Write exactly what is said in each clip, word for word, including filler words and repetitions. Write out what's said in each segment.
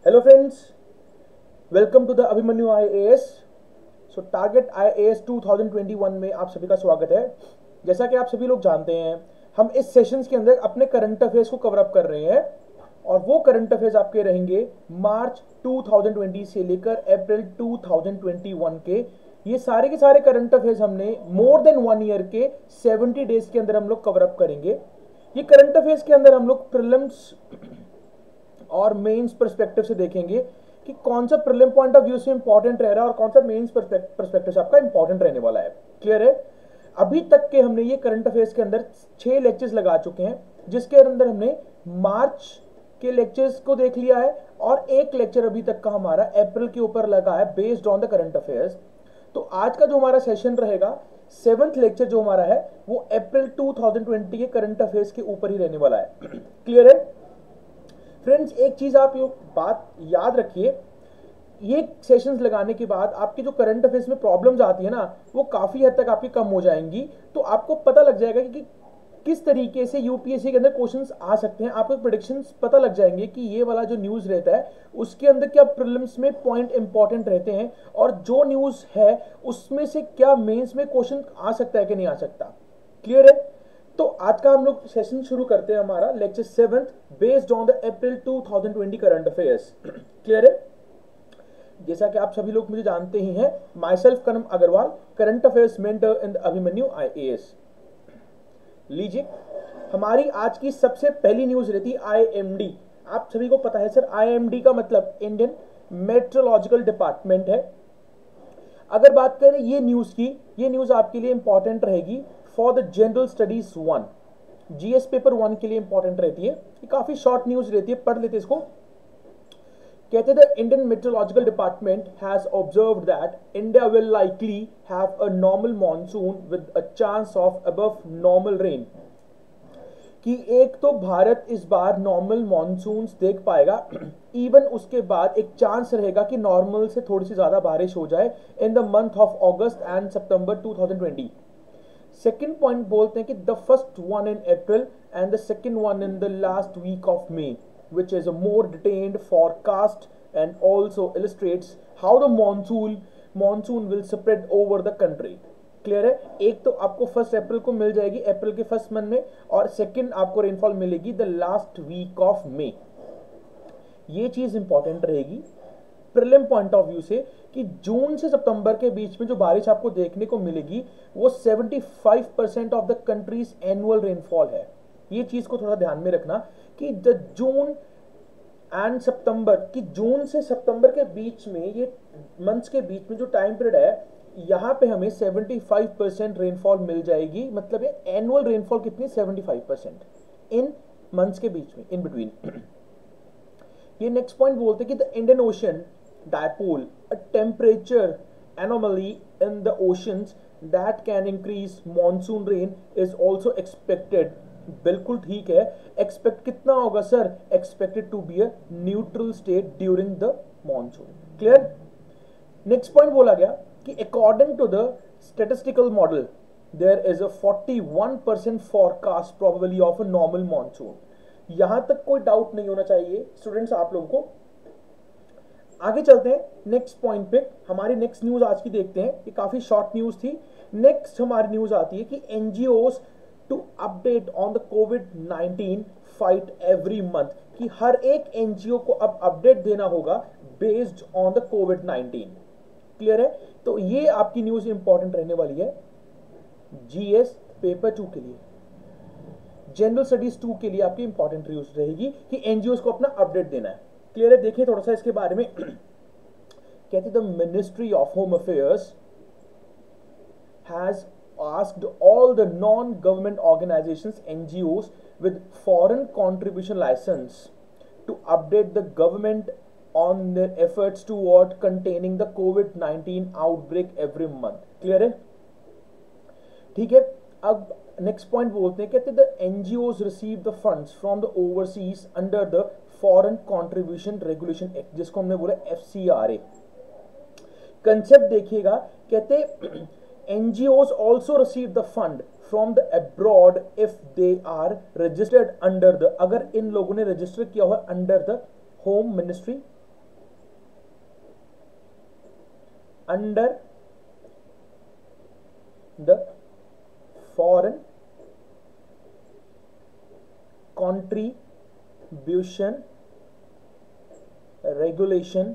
Hello friends, welcome to the Abhimanyu I A S. So target I A S two thousand twenty one में आप सभी का स्वागत है। जैसा कि आप सभी लोग जानते हैं, हम इस सेशंस के अंदर अपने करंट अफेयर्स को कवर अप कर रहे हैं और वो करंट अफेयर्स आपके रहेंगे मार्च टू थाउजेंड ट्वेंटी से लेकर April two thousand twenty one के। ये सारे के सारे करंट अफेयर्स हमने मोर देन वन ईयर के सेवेंटी डेज के अंदर हम लोग कवर अप करेंगे। ये करंट अफेयर्स के अंदर हम लोग प्रीलिम्स और मेंस पर्सपेक्टिव से देखेंगे कि कौन सा प्रीलिम पॉइंट ऑफ व्यू से इंपॉर्टेंट रह रहा है और कौन सा मेंस पर्सपेक्टिव से आपका इंपॉर्टेंट रहने वाला है। क्लियर है? अभी तक के हमने ये करंट अफेयर्स के अंदर छह लेक्चर्स लगा चुके हैं, जिसके अंदर हमने मार्च के लेक्चर्स को देख लिया है और एक लेक्चर अभी तक का हमारा अप्रैल के ऊपर लगा है based on the current affairs. तो आज का जो हमारा सेशन रहेगा, सेवंथ लेक्चर जो हमारा है वो अप्रैल टू थाउजेंड ट्वेंटी के करंट अफेयर्स के ऊपर ही रहने वाला है। क्लियर है फ्रेंड्स? एक चीज आप ये बात याद रखिए, ये सेशंस लगाने के बाद आपके जो करंट अफेयर्स में प्रॉब्लम्स आती है ना, वो काफी हद तक आपकी कम हो जाएंगी। तो आपको पता लग जाएगा कि, कि किस तरीके से यूपीएससी के अंदर क्वेश्चंस आ सकते हैं। आपको प्रेडिक्शंस पता लग जाएंगे कि ये वाला जो न्यूज रहता है उसके अंदर क्या प्रीलिम्स में पॉइंट इंपॉर्टेंट रहते हैं और जो न्यूज है उसमें से क्या मेंस में क्वेश्चन आ सकता है कि नहीं आ सकता। क्लियर है? तो आज का हम लोग सेशन शुरू करते हैं हमारा lecture seventh based on the April two thousand twenty current affairs. Clear है? जैसा कि आप सभी लोग मुझे जानते ही हैं, myself Kanam Agarwal, current affairs mentor in the Abhimanyu I A S. लीजिए, हमारी आज की सबसे पहली न्यूज रहती है आई एम डी। आप सभी को पता है सर, आई एम डी का मतलब इंडियन मेट्रोलॉजिकल डिपार्टमेंट है। अगर बात करें ये न्यूज की, ये न्यूज आपके लिए इंपॉर्टेंट रहेगी for the general studies one, GS paper one के लिए इंपॉर्टेंट रहती है। ये काफी शॉर्ट न्यूज रहती है, पढ़ लेते इसको। कहते the Indian meteorological department has observed that India will likely have a normal monsoon with a chance of above normal rain. कि एक तो भारत इस बार नॉर्मल मॉनसून्स देख पाएगा, इवन उसके बाद एक चांस रहेगा कि नॉर्मल से थोड़ी सी ज्यादा बारिश हो जाए in the month of August and September two thousand twenty. Second point बोलते हैं कि the first one in April and the second one in the last week of May, which is a more detailed forecast and also illustrates how the monsoon monsoon will spread over the country. Clear है? एक तो आपको first April को मिल जाएगी, अप्रैल के first month में, और second आपको रेनफॉल मिलेगी the last week of May. ये चीज इंपॉर्टेंट रहेगी प्रीलिम पॉइंट ऑफ व्यू से कि जून से सितंबर के बीच में जो बारिश आपको देखने को मिलेगी वो seventy five percent of the country's annual rainfall है। ये चीज को थोड़ा ध्यान में रखना कि द जून एंड सितंबर, कि जून से सितंबर के बीच में, ये मंथ्स के बीच में जो टाइम पीरियड है, यहां पे हमें सेवेंटी फाइव परसेंट रेनफॉल मिल जाएगी। मतलब ये एनुअल रेनफॉल कितनी? Seventy five percent in months के बीच में, इन बिटवीन। ये नेक्स्ट पॉइंट बोलते हैं कि the Indian Ocean dipole, a temperature anomaly in the oceans that can increase monsoon rain is also expected. बिल्कुल ठीक है। एक्सपेक्ट कितना होगा sir? Expected to be a neutral state during the monsoon. Clear? Next point बोला गया कि according to the statistical model there is a forty one percent forecast probability of a normal monsoon. यहां तक कोई doubt नहीं होना चाहिए students आप लोगों को। आगे चलते हैं नेक्स्ट पॉइंट पे। हमारी नेक्स्ट न्यूज आज की देखते हैं, ये काफी शॉर्ट न्यूज थी। नेक्स्ट हमारी न्यूज आती है कि NGOs to update on the COVID nineteen fight every month, कि हर एक एनजीओ को अब अपडेट देना होगा based on the COVID nineteen. Clear है? तो ये आपकी न्यूज इंपॉर्टेंट रहने वाली है जीएस पेपर टू के लिए, जनरल स्टडीज टू के लिए आपकी इंपॉर्टेंट न्यूज रहेगी कि एनजीओ को अपना अपडेट देना है। क्लियर है? देखिए थोड़ा सा इसके बारे में। कहते the ministry of home affairs has asked all the non-government organizations, N G Os with foreign contribution license to update the government on their efforts toward containing the COVID nineteen outbreak every month. Clear है? ठीक है। अब next point बोलते हैं, कहते the N G Os receive the funds from the overseas under the foreign contribution regulation act, जिसको हमने बोला F C R A। Concept देखिएगा, कहते N G Os also receive the fund from the abroad if they are registered under the, अगर इन लोगों ने register किया हुआ under the home ministry under the foreign contribution regulation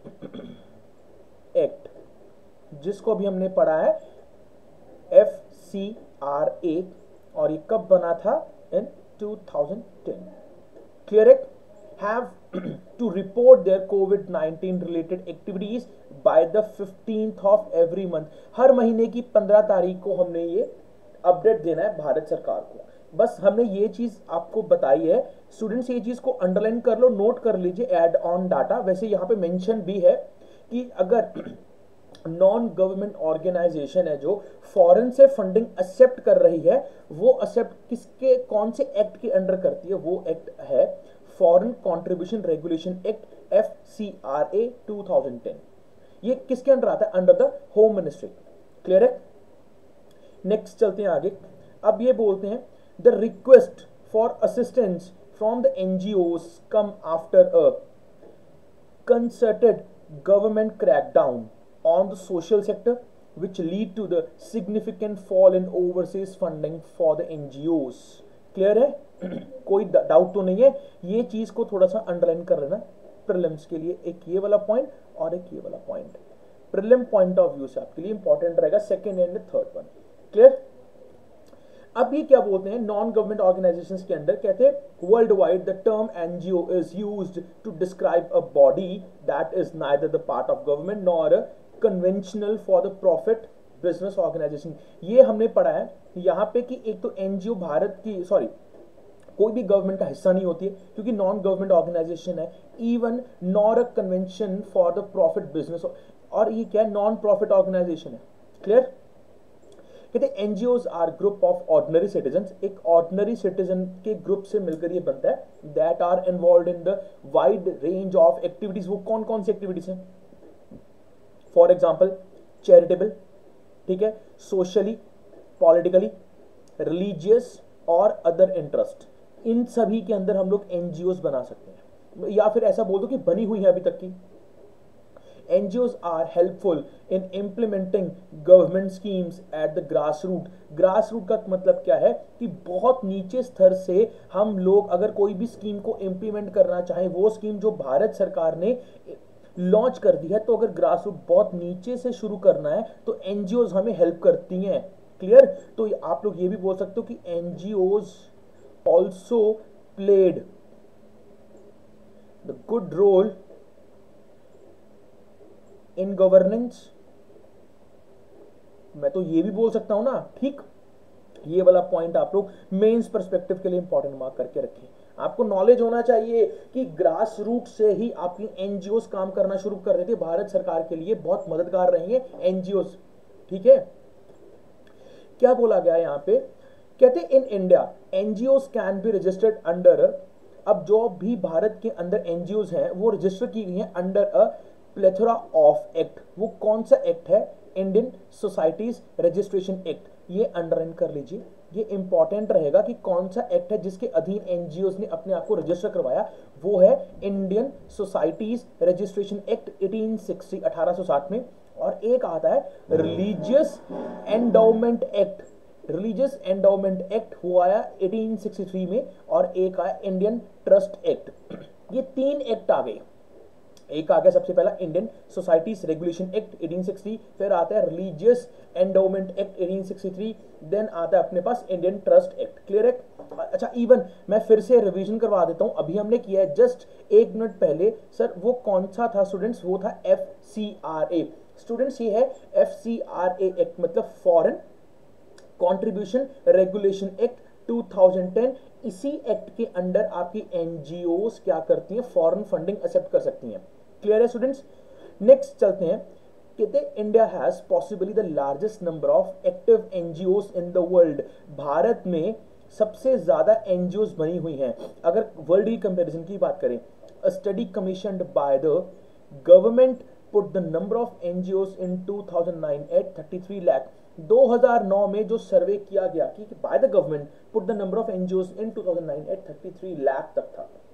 act, जिसको भी हमने पढ़ा है एफ सी आर ए, और ये कब बना था? In two thousand ten. Clear है? have to report their COVID nineteen related activities by the fifteenth of every month। हर महीने की पंद्रह तारीख को हमने ये अपडेट देना है भारत सरकार को। बस हमने ये चीज आपको बताई है। स्टूडेंट्स ये चीज को अंडरलाइन कर लो, नोट कर लीजिए, एड ऑन डाटा। वैसे यहाँ पे मेंशन भी है कि अगर नॉन गवर्नमेंट ऑर्गेनाइजेशन है जो फॉरेन से फंडिंग एक्सेप्ट कर रही है, वो एक्सेप्ट किसके, कौन से एक्ट के अंडर करती है? वो एक्ट है foreign contribution regulation act F C R A two thousand ten. ये किसके अंडर आता है? Under the home ministry. Clear है? नेक्स्ट चलते हैं आगे। अब ये बोलते हैं the request for assistance from the NGOs come after a concerted government crackdown on the social sector which lead to the significant fall in overseas funding for the N G Os। Clear है? कोई doubt तो नहीं है? ये चीज को थोड़ा सा अंडरलाइन कर लेना प्रीलिम्स के लिए। एक ये वाला पॉइंट और एक ये वाला point prelim point of view से आपके लिए इंपॉर्टेंट रहेगा, second and third one. Clear? अब ये क्या बोलते हैं नॉन गवर्नमेंट ऑर्गेनाइजेशंस के अंदर? कहते हैं world wide the term NGO is used to describe a body that is neither the part of government nor conventional for the profit business organisation. ये हमने पढ़ा है यहाँ पे कि एक तो एनजीओ भारत की, सॉरी कोई भी गवर्नमेंट का हिस्सा नहीं होती है क्योंकि नॉन गवर्नमेंट ऑर्गेनाइजेशन है, even nor a convention for the profit business, और ये क्या है? नॉन प्रॉफिट ऑर्गेनाइजेशन है। क्लियर? कहते हैं NGOs are group of ordinary citizen, एक ऑर्डिनरी सिटीजन के ग्रुप से मिलकर ये बनता है, that are involve in the wide range of activities. वो कौन कौन सी एक्टिविटीज हैं? फॉर एग्जाम्पल चैरिटेबल, ठीक है, सोशली, पॉलिटिकली, रिलीजियस और अदर इंटरेस्ट। इन सभी के अंदर हम लोग एनजीओज बना सकते हैं, या फिर ऐसा बोल दो कि बनी हुई है अभी तक की। NGOs are helpful in implementing government schemes at the grass root. Grass root का मतलब क्या है? कि बहुत नीचे स्तर से हम लोग अगर कोई भी स्कीम को इंप्लीमेंट करना चाहें, वो स्कीम जो भारत सरकार ने लॉन्च कर दी है, तो अगर ग्रास रूट बहुत नीचे से शुरू करना है तो एनजीओज हमें हेल्प करती हैं। क्लियर? तो आप लोग ये भी बोल सकते हो कि NGOs also played the good role in governance. मैं तो ये भी बोल सकता हूं ना, ठीक? ये वाला पॉइंट आप लोग मेंस पर्सपेक्टिव के लिए इंपॉर्टेंट मार्क करके रखिए। आपको नॉलेज होना चाहिए कि ग्रास रूट से ही आपकी एनजीओज काम करना शुरू कर रहे थे, भारत सरकार के लिए बहुत मददगार रही है एनजीओज। ठीक है? क्या बोला गया यहां पे? कहते in India NGOs can be registered under, अब जो भी भारत के अंदर एनजीओज हैं वो रजिस्टर की गई हैं under a plethora of act. वो कौन सा एक्ट है? Indian societies registration act. ये अंडरलाइन कर लीजिए, ये इंपॉर्टेंट रहेगा कि कौन सा एक्ट है जिसके अधीन एनजीओज ने अपने आप को रजिस्टर करवाया। वो है Indian societies registration act eighteen sixty, अठारह सौ साठ में। और एक आता है religious endowment act, religious endowment act हुआ आया एटीन सिक्सटी थ्री में, और एक आया इंडियन ट्रस्ट एक्ट। ये तीन एक्ट आ गए। एक आ गया सबसे पहला Indian societies regulation act eighteen sixty, फिर आता है religious endowment act eighteen sixty three, then आता है अपने पास इंडियन ट्रस्ट एक्ट। क्लियर है? अच्छा, इवन मैं फिर से रिवीजन करवा देता हूं, अभी हमने किया है जस्ट एक मिनट पहले। सर वो कौन सा था स्टूडेंट्स? वो था F C R A. Students ये है F C R A act, मतलब foreign contribution regulation act two thousand ten. इसी एक्ट के अंडर आपकी एनजीओज क्या करती हैं? फॉरेन फंडिंग एक्सेप्ट कर सकती हैं। क्लियर है स्टूडेंट्स? नेक्स्ट चलते हैं। कहते India has possibly the largest number of active NGOs in the world. Bharat में सबसे ज्यादा एनजीओज बनी हुई हैं। अगर वर्ल्ड की कंपैरिजन की बात करें, a study commissioned by the government put the number of NGOs in two thousand nine at thirty three lakh. दो हज़ार नौ में जो सर्वे किया गया कि by the government put the number of NGOs in two thousand nine at thirty three lakh तक था।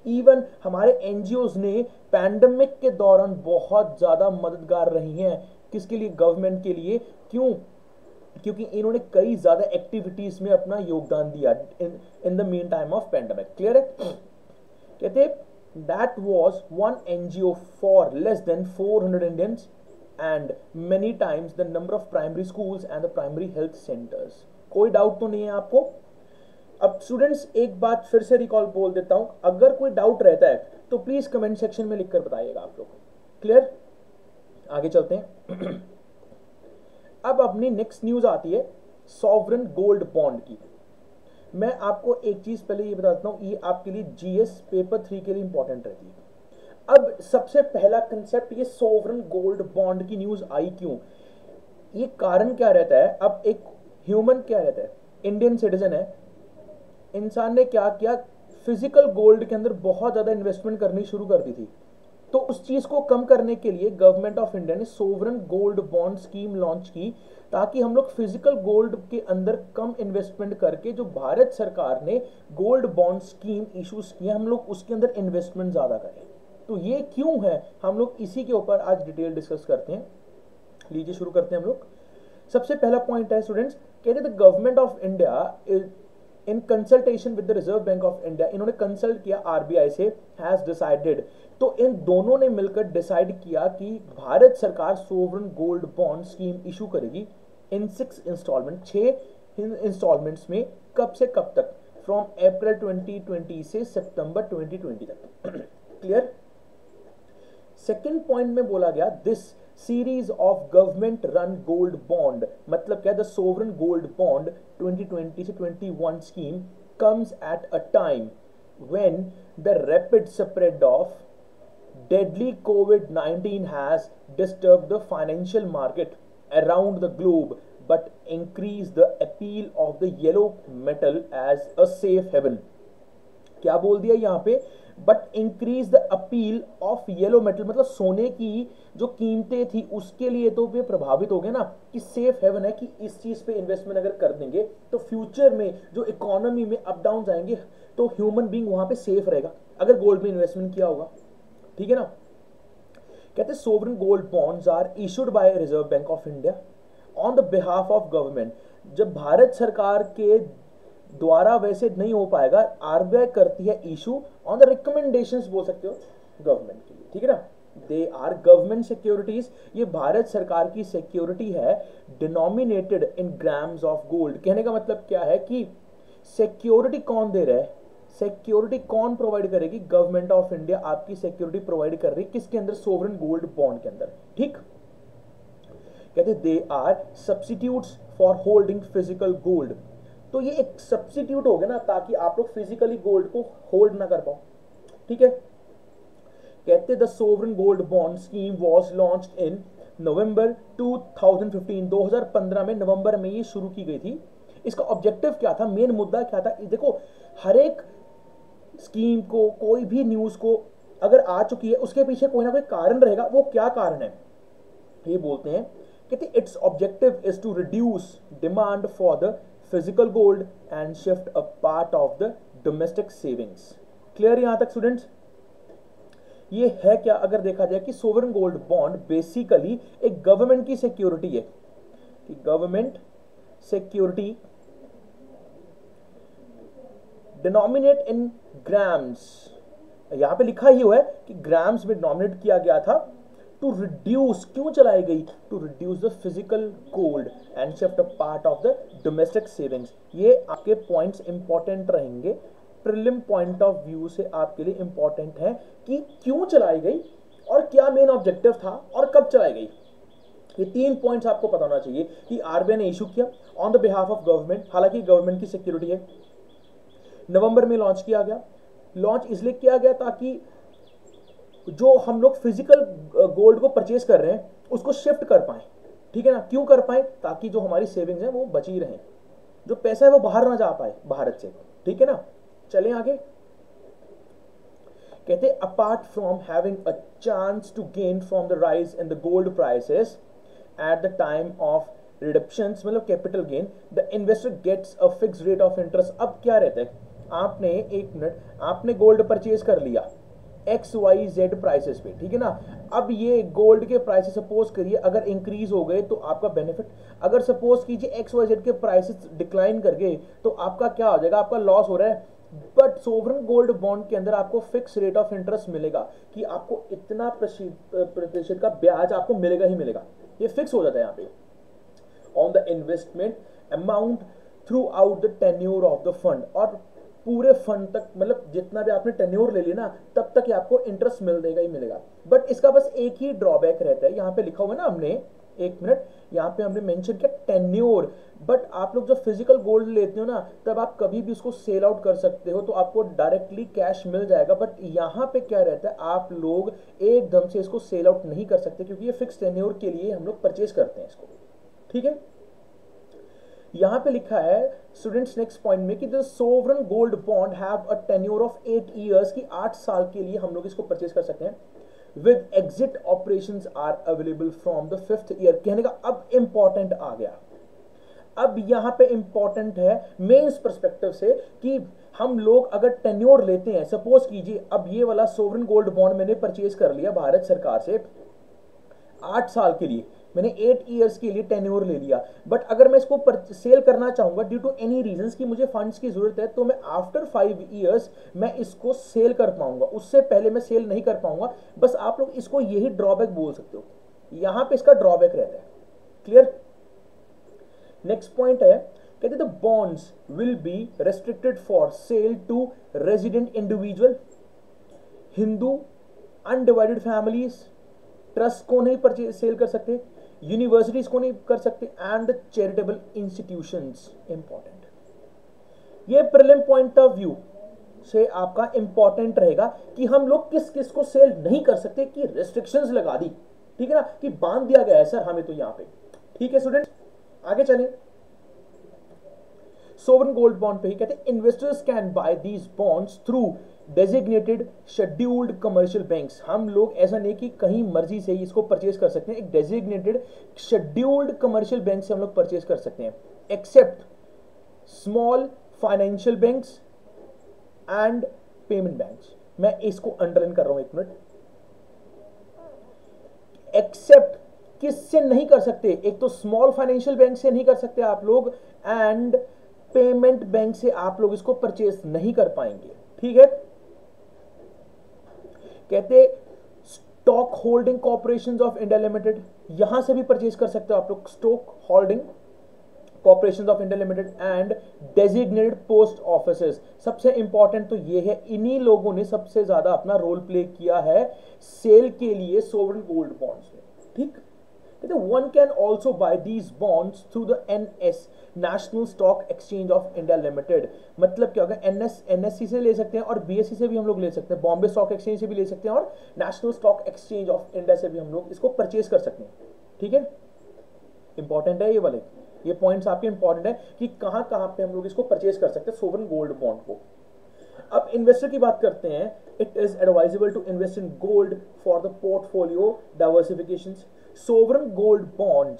इवन हमारे एनजीओज ने पैंडमिक के दौरान बहुत ज़्यादा मददगार रही हैं। किसके लिए? गवर्नमेंट के लिए। क्यों? क्योंकि इन्होंने कई ज़्यादा एक्टिविटीज़ में अपना योगदान दिया in in the meantime of pandemic. Clear है? कहते that was one NGO for less than four hundred Indians and many times the number of primary schools and the primary health centres. कोई doubt तो नहीं है आपको? अब students एक बात फिर से रिकॉल बोल देता हूं, अगर कोई डाउट रहता है तो प्लीज कमेंट सेक्शन में लिखकर बताइएगा आप लोग। क्लियर? आगे चलते हैं। अब अपनी नेक्स्ट न्यूज आती है सॉवरेन गोल्ड बॉन्ड की। मैं आपको एक चीज पहले ये बताता हूं, ये आपके लिए जीएस पेपर थ्री के लिए इंपॉर्टेंट रहती है। अब सबसे पहला कंसेप्ट, ये सॉवरेन गोल्ड बॉन्ड की न्यूज आई क्यों? ये कारण क्या रहता है? अब एक ह्यूमन क्या रहता है, इंडियन सिटीजन है, इंसान ने क्या किया, फिजिकल गोल्ड के अंदर बहुत ज्यादा इन्वेस्टमेंट करनी शुरू कर दी थी। तो उस चीज को कम करने के लिए गवर्नमेंट ऑफ इंडिया ने sovereign gold bond scheme launch की, ताकि हम लोग फिजिकल गोल्ड के अंदर कम इन्वेस्टमेंट करके जो भारत सरकार ने गोल्ड बॉन्ड स्कीम इश्यूज की हम लोग उसके अंदर इन्वेस्टमेंट ज्यादा करें। तो ये क्यों है, हम लोग इसी के ऊपर आज डिटेल डिस्कस करते हैं। लीजिए शुरू करते हैं हम लोग। सबसे पहला पॉइंट है स्टूडेंट्स, कहते हैं the government of India in consultation with the Reserve Bank of India, इन्होंने कंसल्ट किया आरबीआई से, हैज डिसाइडेड, तो इन दोनों ने मिलकर डिसाइड किया कि भारत सरकार sovereign gold bond scheme issue करेगी इन सिक्स इंस्टॉलमेंट, छह इंस्टॉलमेंट्स में। कब से कब तक? फ्रॉम अप्रैल ट्वेंटी ट्वेंटी से सितंबर ट्वेंटी ट्वेंटी तक। क्लियर? सेकेंड पॉइंट में बोला गया this series of government run gold bond, मतलब क्या? The sovereign gold bond twenty twenty से twenty one scheme comes at a time when the rapid spread of deadly COVID nineteen has disturbed the financial market around the globe but increased the appeal of the yellow metal as a safe haven। क्या बोल दिया यहाँ पे? But increase the appeal of yellow metal, मतलब सोने की जो कीमतें थी उसके लिए तो वे प्रभावित हो गए ना, कि सेफ हेवन है कि इस चीज पे इन्वेस्टमेंट अगर कर देंगे तो फ्यूचर में जो इकोनॉमी में अप डाउन आएंगे तो ह्यूमन बीइंग वहां पे सेफ रहेगा अगर गोल्ड में इन्वेस्टमेंट किया होगा। ठीक है ना? कहते हैं sovereign gold bonds are issued by Reserve Bank of India on the behalf of government. जब भारत सरकार के द्वारा वैसे नहीं हो पाएगा, आरबीआई करती है इशू ऑन द रिकमेंडेशंस, बोल सकते हो, गवर्नमेंट के लिए। ठीक है ना? दे आर गवर्नमेंट सिक्योरिटीज, ये भारत सरकार की सिक्योरिटी है, denominated in grams of gold. कहने का मतलब क्या है कि सिक्योरिटी कौन दे रहा है? सिक्योरिटी कौन प्रोवाइड करेगी? गवर्नमेंट ऑफ इंडिया आपकी सिक्योरिटी प्रोवाइड कर रही है। किसके अंदर? सोवरेन गोल्ड बॉन्ड के अंदर। ठीक? कहते they are substitutes for holding physical gold. तो ये एक सब्स्टिट्यूट हो गया ना, ताकि आप लोग फिजिकली गोल्ड को होल्ड ना कर पाओ। ठीक है? कहते the sovereign gold bond scheme was launched in November two thousand fifteen, दो हज़ार पंद्रह में नवंबर में ये शुरू की गई थी। इसका ऑब्जेक्टिव क्या था? मेन मुद्दा क्या था? देखो, हर एक स्कीम को, कोई भी न्यूज को अगर आ चुकी है उसके पीछे कोई ना कोई कारण रहेगा। वो क्या कारण है? ये बोलते हैं, कहते its objective is to reduce demand for the physical gold and shift a part of the domestic savings. Clear यहां तक स्टूडेंट्स? ये है क्या? अगर देखा जाए कि सोवरेन गोल्ड बॉन्ड बेसिकली एक गवर्नमेंट की सिक्योरिटी है, कि government security denominate in grams, यहां पे लिखा ही हुआ है कि ग्राम्स में डिनोमिनेट किया गया था। टू रिड्यूस, क्यों चलाई गई? To reduce the physical gold and shift a part of the domestic savings. ये आपके पॉइंट्स इंपॉर्टेंट रहेंगे, प्रीलिम पॉइंट ऑफ व्यू से आपके लिए इंपॉर्टेंट है कि क्यों चलाई गई और क्या मेन ऑब्जेक्टिव था और कब चलाई गई। ये तीन पॉइंट्स आपको पता होना चाहिए कि आरबीआई ने इशू किया on the behalf of government, हालांकि गवर्नमेंट की सिक्योरिटी है, नवंबर में लॉन्च किया गया। लॉन्च इसलिए किया गया ताकि जो हम लोग फिजिकल गोल्ड को परचेज कर रहे हैं उसको शिफ्ट कर पाए। ठीक है ना? क्यों कर पाए? ताकि जो हमारी सेविंग्स हैं वो बची रहें, जो पैसा है वो बाहर ना जा पाए भारत से। ठीक है ना? चलें आगे। कहते apart from having a chance to gain from the rise in the gold prices at the time of reductions, मतलब capital gain, the investor gets a fixed rate of interest. अब क्या रहता है आपने एक मिनट आपने गोल्ड परचेज कर लिया एक्स वाई जेड प्राइसेस पे, ठीक है ना। अब ये गोल्ड के प्राइसेस सपोज करिए अगर इंक्रीज हो गए तो आपका बेनिफिट, अगर सपोज कीजिए एक्स वाई जेड के प्राइसेस डिक्लाइन कर गए तो आपका क्या हो जाएगा, आपका लॉस हो रहा है। बट सोवरन गोल्ड बॉन्ड के अंदर आपको फिक्स रेट ऑफ इंटरेस्ट मिलेगा कि आपको इतना प्रतिशत का ब्याज आपको मिलेगा ही मिलेगा, ये फिक्स हो जाता है यहाँ पे on the investment amount throughout the tenure of the fund, और पूरे फंड तक, मतलब जितना भी आपने टेन्योर ले लिया ना तब तक ही आपको इंटरेस्ट मिल देगा ही मिलेगा। बट इसका बस एक ही ड्रॉबैक रहता है, यहाँ पे लिखा हुआ है ना हमने, एक मिनट यहाँ पे हमने मेंशन किया टेन्योर। बट आप लोग जब फिजिकल गोल्ड लेते हो ना तब आप कभी भी उसको सेल आउट कर सकते हो, तो आपको डायरेक्टली कैश मिल जाएगा। बट यहाँ पे क्या रहता है, आप लोग एकदम से इसको सेल आउट नहीं कर सकते क्योंकि ये फिक्स टेन्योर के लिए हम लोग परचेज करते हैं इसको, ठीक है। यहां पे लिखा है स्टूडेंट्स नेक्स्ट पॉइंट में कि the sovereign gold bond have a tenure of eight years, की आठ साल के लिए हम लोग इसको परचेज कर सकते हैं। With exit operations are available from the fifth year. कहने का अब इंपॉर्टेंट आ गया, अब यहां पे इंपॉर्टेंट है मेंस पर्सपेक्टिव से कि हम लोग अगर टेन्योर लेते हैं, सपोज कीजिए अब ये वाला सोवरन गोल्ड बॉन्ड मैंने परचेज कर लिया भारत सरकार से आठ साल के लिए, मैंने एट इयर्स के लिए टेन्योर ले लिया। बट अगर मैं इसको सेल करना चाहूंगा ड्यू टू एनी रीजंस कि मुझे फंड्स की जरूरत है, तो मैं आफ्टर फाइव इयर्स मैं इसको सेल कर पाऊंगा, उससे पहले मैं सेल नहीं कर पाऊंगा। बस आप लोग इसको यही ड्रॉबैक बोल सकते हो, यहां पे इसका ड्रॉबैक रहता है। क्लियर। नेक्स्ट पॉइंट है, कहते the bonds will be restricted for sale to resident individual, Hindu undivided families, trust को नहीं परचेज सेल कर सकते, यूनिवर्सिटीज को नहीं कर सकते, एंड चैरिटेबल इंस्टीट्यूशंस। इंपॉर्टेंट, ये प्रीलिम पॉइंट ऑफ व्यू से आपका इंपॉर्टेंट रहेगा कि हम लोग किस किस को सेल नहीं कर सकते, कि रेस्ट्रिक्शंस लगा दी, ठीक है ना, कि बांध दिया गया है सर हमें तो यहां पे। ठीक है स्टूडेंट, आगे चलें। सोवरन गोल्ड बॉन्ड पे ही कहते हैं investors can buy these bonds through designated scheduled commercial banks. हम लोग ऐसा नहीं कि कहीं मर्जी से ही इसको परचेज कर सकते हैं, एक डेजिग्नेटेड शेड्यूल्ड कमर्शियल बैंक से हम लोग परचेज कर सकते हैं, except small financial banks and payment banks. मैं इसको अंडरलाइन कर रहा हूं एक मिनट, एक्सेप्ट किससे नहीं कर सकते, एक तो स्मॉल फाइनेंशियल बैंक से नहीं कर सकते आप लोग, एंड पेमेंट बैंक से आप लोग इसको परचेज नहीं कर पाएंगे, ठीक है। कहते stock holding corporations of India limited, यहां से भी परचेज कर सकते हो आप लोग, stock holding corporations of India limited and designated post offices. सबसे इंपॉर्टेंट तो ये है, इन्हीं लोगों ने सबसे ज्यादा अपना रोल प्ले किया है सेल के लिए सोवरन गोल्ड बॉन्ड्स में, ठीक। One can also buy these bonds through the NS national stock exchange of India limited. मतलब क्या होगा, एनएस एनएससी से ले सकते हैं और बीएससी से भी हम लोग ले सकते हैं, बॉम्बे स्टॉक एक्सचेंज से भी ले सकते हैं और national stock exchange of India से भी हम लोग इसको परचेज कर सकते हैं, ठीक है। इंपॉर्टेंट है ये वाले, ये पॉइंट्स आपके इंपॉर्टेंट है कि कहां कहां पे हम लोग इसको परचेज कर सकते हैं सोवरन गोल्ड बॉन्ड को। अब इन्वेस्टर की बात करते हैं, it is advisable to invest in gold for the portfolio diversification. Sovereign gold bonds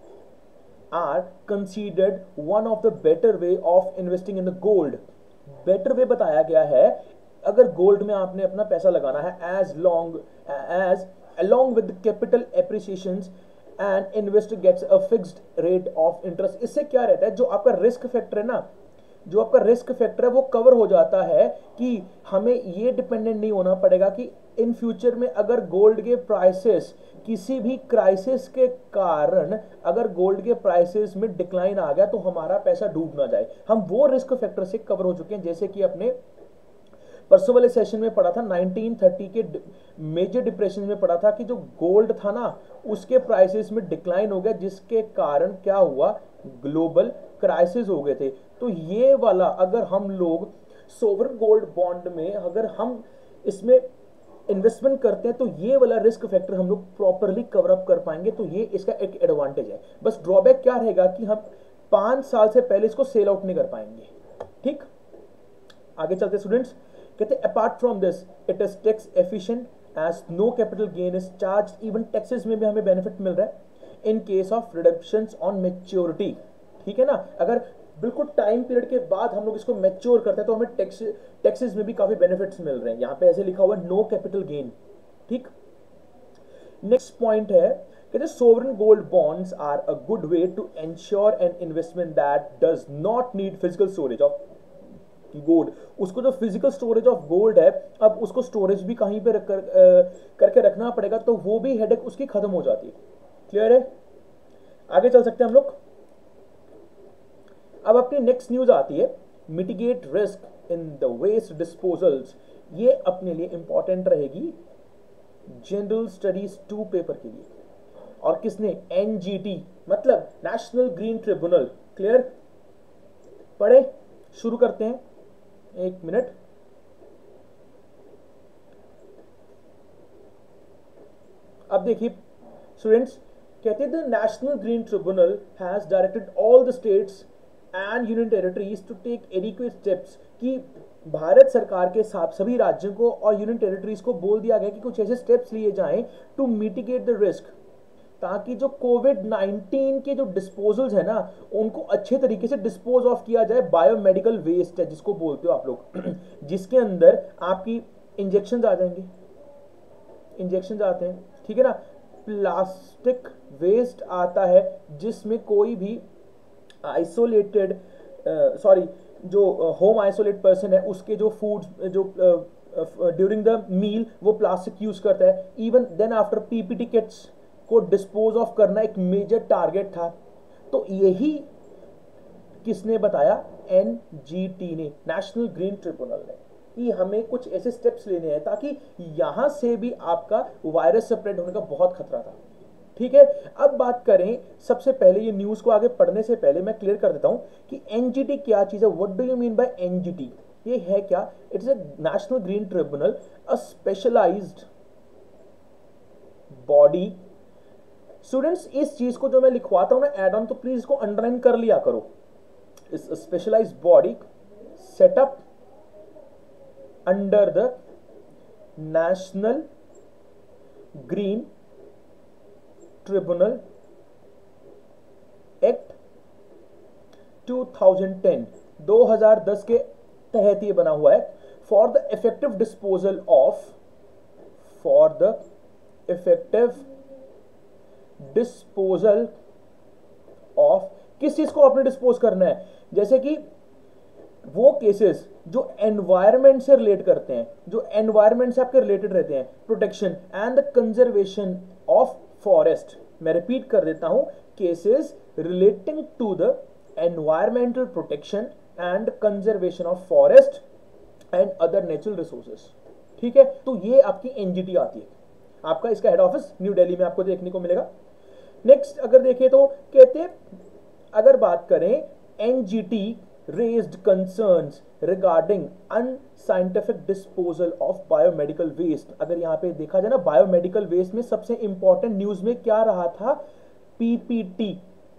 are considered one of the better way of investing in the gold। better way बताया गया है, अगर गोल्ड में आपने अपना पैसा लगाना है, as long as along with the capital appreciations and investor gets a fixed rate of interest। इससे क्या रहता है, जो आपका रिस्क फैक्टर है ना, जो आपका रिस्क फैक्टर है वो कवर हो जाता है कि हमें ये डिपेंडेंट नहीं होना पड़ेगा कि इन फ्यूचर में अगर गोल्ड के प्राइसेस किसी भी क्राइसिस के कारण अगर गोल्ड के प्राइसेस में डिक्लाइन आ गया तो हमारा पैसा डूब ना जाए। हम वो रिस्क फैक्टर से कवर हो चुके हैं, जैसे कि अपने परसों वाले सेशन में पढ़ा था, नाइनटीन थर्टी के मेजर डिप्रेशन में पढ़ा था कि जो गोल्ड था ना उसके प्राइसेस में डिक्लाइन हो गया, जिसके कारण क्या हुआ, ग्लोबल क्राइसिस हो गए थे। तो ये वाला अगर हम लोग सोवरन गोल्ड बॉन्ड में अगर हम इसमें इन्वेस्टमेंट करते हैं तो ये वाला रिस्क फैक्टर हम लोग प्रॉपरली कवर अप कर पाएंगे, तो ये इसका एक एडवांटेज है। बस ड्रॉबैक क्या रहेगा कि हम पांच साल से पहले इसको सेल आउट नहीं कर पाएंगे, ठीक। आगे चलते स्टूडेंट्स, कहते apart from this it is tax efficient as no capital gain is charge. Even taxes में भी हमें बेनिफिट मिल रहा है in case of reductions on maturity, ठीक है ना। अगर बिल्कुल टाइम पीरियड के बाद हम लोग इसको मैच्योर करते हैं तो हमें टैक्स टैक्सेस में भी काफी बेनिफिट्स मिल रहे हैं। यहां पे ऐसे लिखा हुआ है नो कैपिटल गेन। ठीक, नेक्स्ट पॉइंट है कि sovereign gold bonds are a good way to ensure an investment that does not need physical storage of gold. उसको जो फिजिकल स्टोरेज ऑफ गोल्ड है, अब उसको स्टोरेज भी कहीं पे रख कर, आ, करके रखना पड़ेगा, तो वो भी हेडेक उसकी खत्म हो जाती है। क्लियर है? आगे चल सकते हैं हम लोग। अब अपनी नेक्स्ट न्यूज आती है mitigate risk in the waste disposals. ये अपने लिए इंपॉर्टेंट रहेगी जनरल स्टडीज टू पेपर के लिए। और किसने? एनजीटी मतलब नेशनल ग्रीन ट्रिब्यूनल। क्लियर? पढ़े, शुरू करते हैं। एक मिनट। अब देखिए स्टूडेंट्स, कहते हैं the national green tribunal has directed all the states and union territories to take adequate steps. कि भारत सरकार के साथ सभी राज्यों को और यूनियन टेरिटरीज को बोल दिया गया कि कुछ ऐसे स्टेप्स लिए जाएं टू मिटिगेट द रिस्क, ताकि जो कोविड नाइनटीन के जो डिस्पोजल्स है ना, उनको अच्छे तरीके से डिस्पोज ऑफ किया जाए। बायोमेडिकल वेस्ट है जिसको बोलते हो आप लोग, जिसके अंदर आपकी इंजेक्शन आ जाएंगे, इंजेक्शन आते हैं, ठीक है ना। प्लास्टिक वेस्ट आता है जिसमें कोई भी आइसोलेटेड सॉरी जो होम आइसोलेट पर्सन है उसके जो फूड जो ड्यूरिंग द मील वो प्लास्टिक यूज करता है। Even then after PPT kits को डिस्पोज ऑफ करना एक मेजर टारगेट था। तो यही किसने बताया? एनजीटी ने, नेशनल ग्रीन ट्रिब्यूनल ने, कि हमें कुछ ऐसे स्टेप्स लेने हैं ताकि यहां से भी आपका वायरस स्प्रेड होने का बहुत खतरा था। ठीक है, अब बात करें, सबसे पहले ये न्यूज को आगे पढ़ने से पहले मैं क्लियर कर देता हूं कि एनजीटी क्या चीज है। What do you mean by NGT? ये है क्या? It's a national green tribunal, a specialised body. Students, इस चीज को जो मैं लिखवाता हूं ना एड ऑन, तो प्लीज इसको अंडरलाइन कर लिया करो। इस specialised body setup under the national green tribunal act two thousand ten, दो हज़ार दस के तहत ये बना हुआ है। For the effective disposal of for the effective disposal of किस चीज को आपने डिस्पोज करना है? जैसे कि वो केसेस जो एनवायरमेंट से रिलेट करते हैं, जो एनवायरमेंट से आपके रिलेटेड रहते हैं, protection and the conservation of forest. मैं रिपीट कर देता हूं, cases relating to the environmental protection and conservation of forest and other natural resources. ठीक है, तो ये आपकी एनजीटी आती है। आपका इसका हेड ऑफिस न्यू दिल्ली में आपको देखने को मिलेगा। नेक्स्ट अगर देखें तो कहते हैं, अगर बात करें NGT raised concerns regarding unscientific disposal of biomedical waste। अगर यहां पे देखा जाए ना, बायोमेडिकल वेस्ट में सबसे इंपॉर्टेंट न्यूज में क्या रहा था? पीपीटी,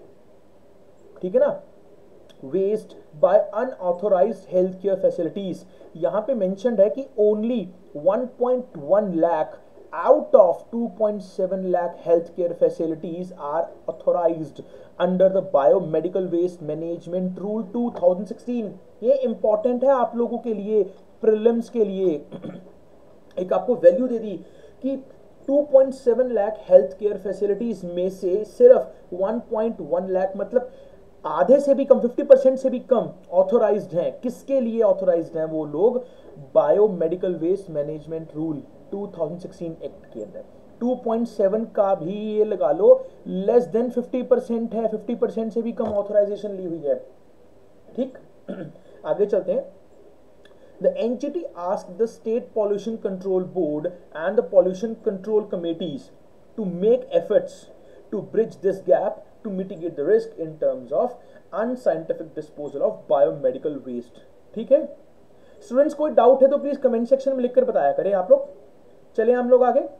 ठीक है ना, waste by unauthorised health care facilities. यहां पे मेंशन्ड है कि only one point one lakh out of two point seven lakh healthcare facilities are authorized under the biomedical waste management rule two thousand sixteen. ये important है आप लोगों के लिए, प्रीलिम्स के लिए। एक आपको वैल्यू दे दी कि two point seven lakh health care facilities में से सिर्फ वन पॉइंट वन लाख मतलब आधे से भी कम, फिफ्टी परसेंट से भी कम ऑथोराइज्ड हैं। किसके लिए ऑथोराइज्ड हैं वो लोग? Biomedical waste management rule two thousand sixteen act के अंदर। टू पॉइंट सेवन का भी ये लगा लो लेस देन फिफ्टी परसेंट है, फिफ्टी परसेंट से भी कम ऑथराइजेशन ली हुई है। ठीक, आगे चलते हैं। The N G T asked the State Pollution Control Board and the Pollution Control Committees to make efforts to bridge this gap to mitigate the risk in terms of unscientific disposal of biomedical waste। ठीक है students, कोई doubt है तो please comment section में लिखकर बताया करें आप लोग। चलिए हम लोग आगे।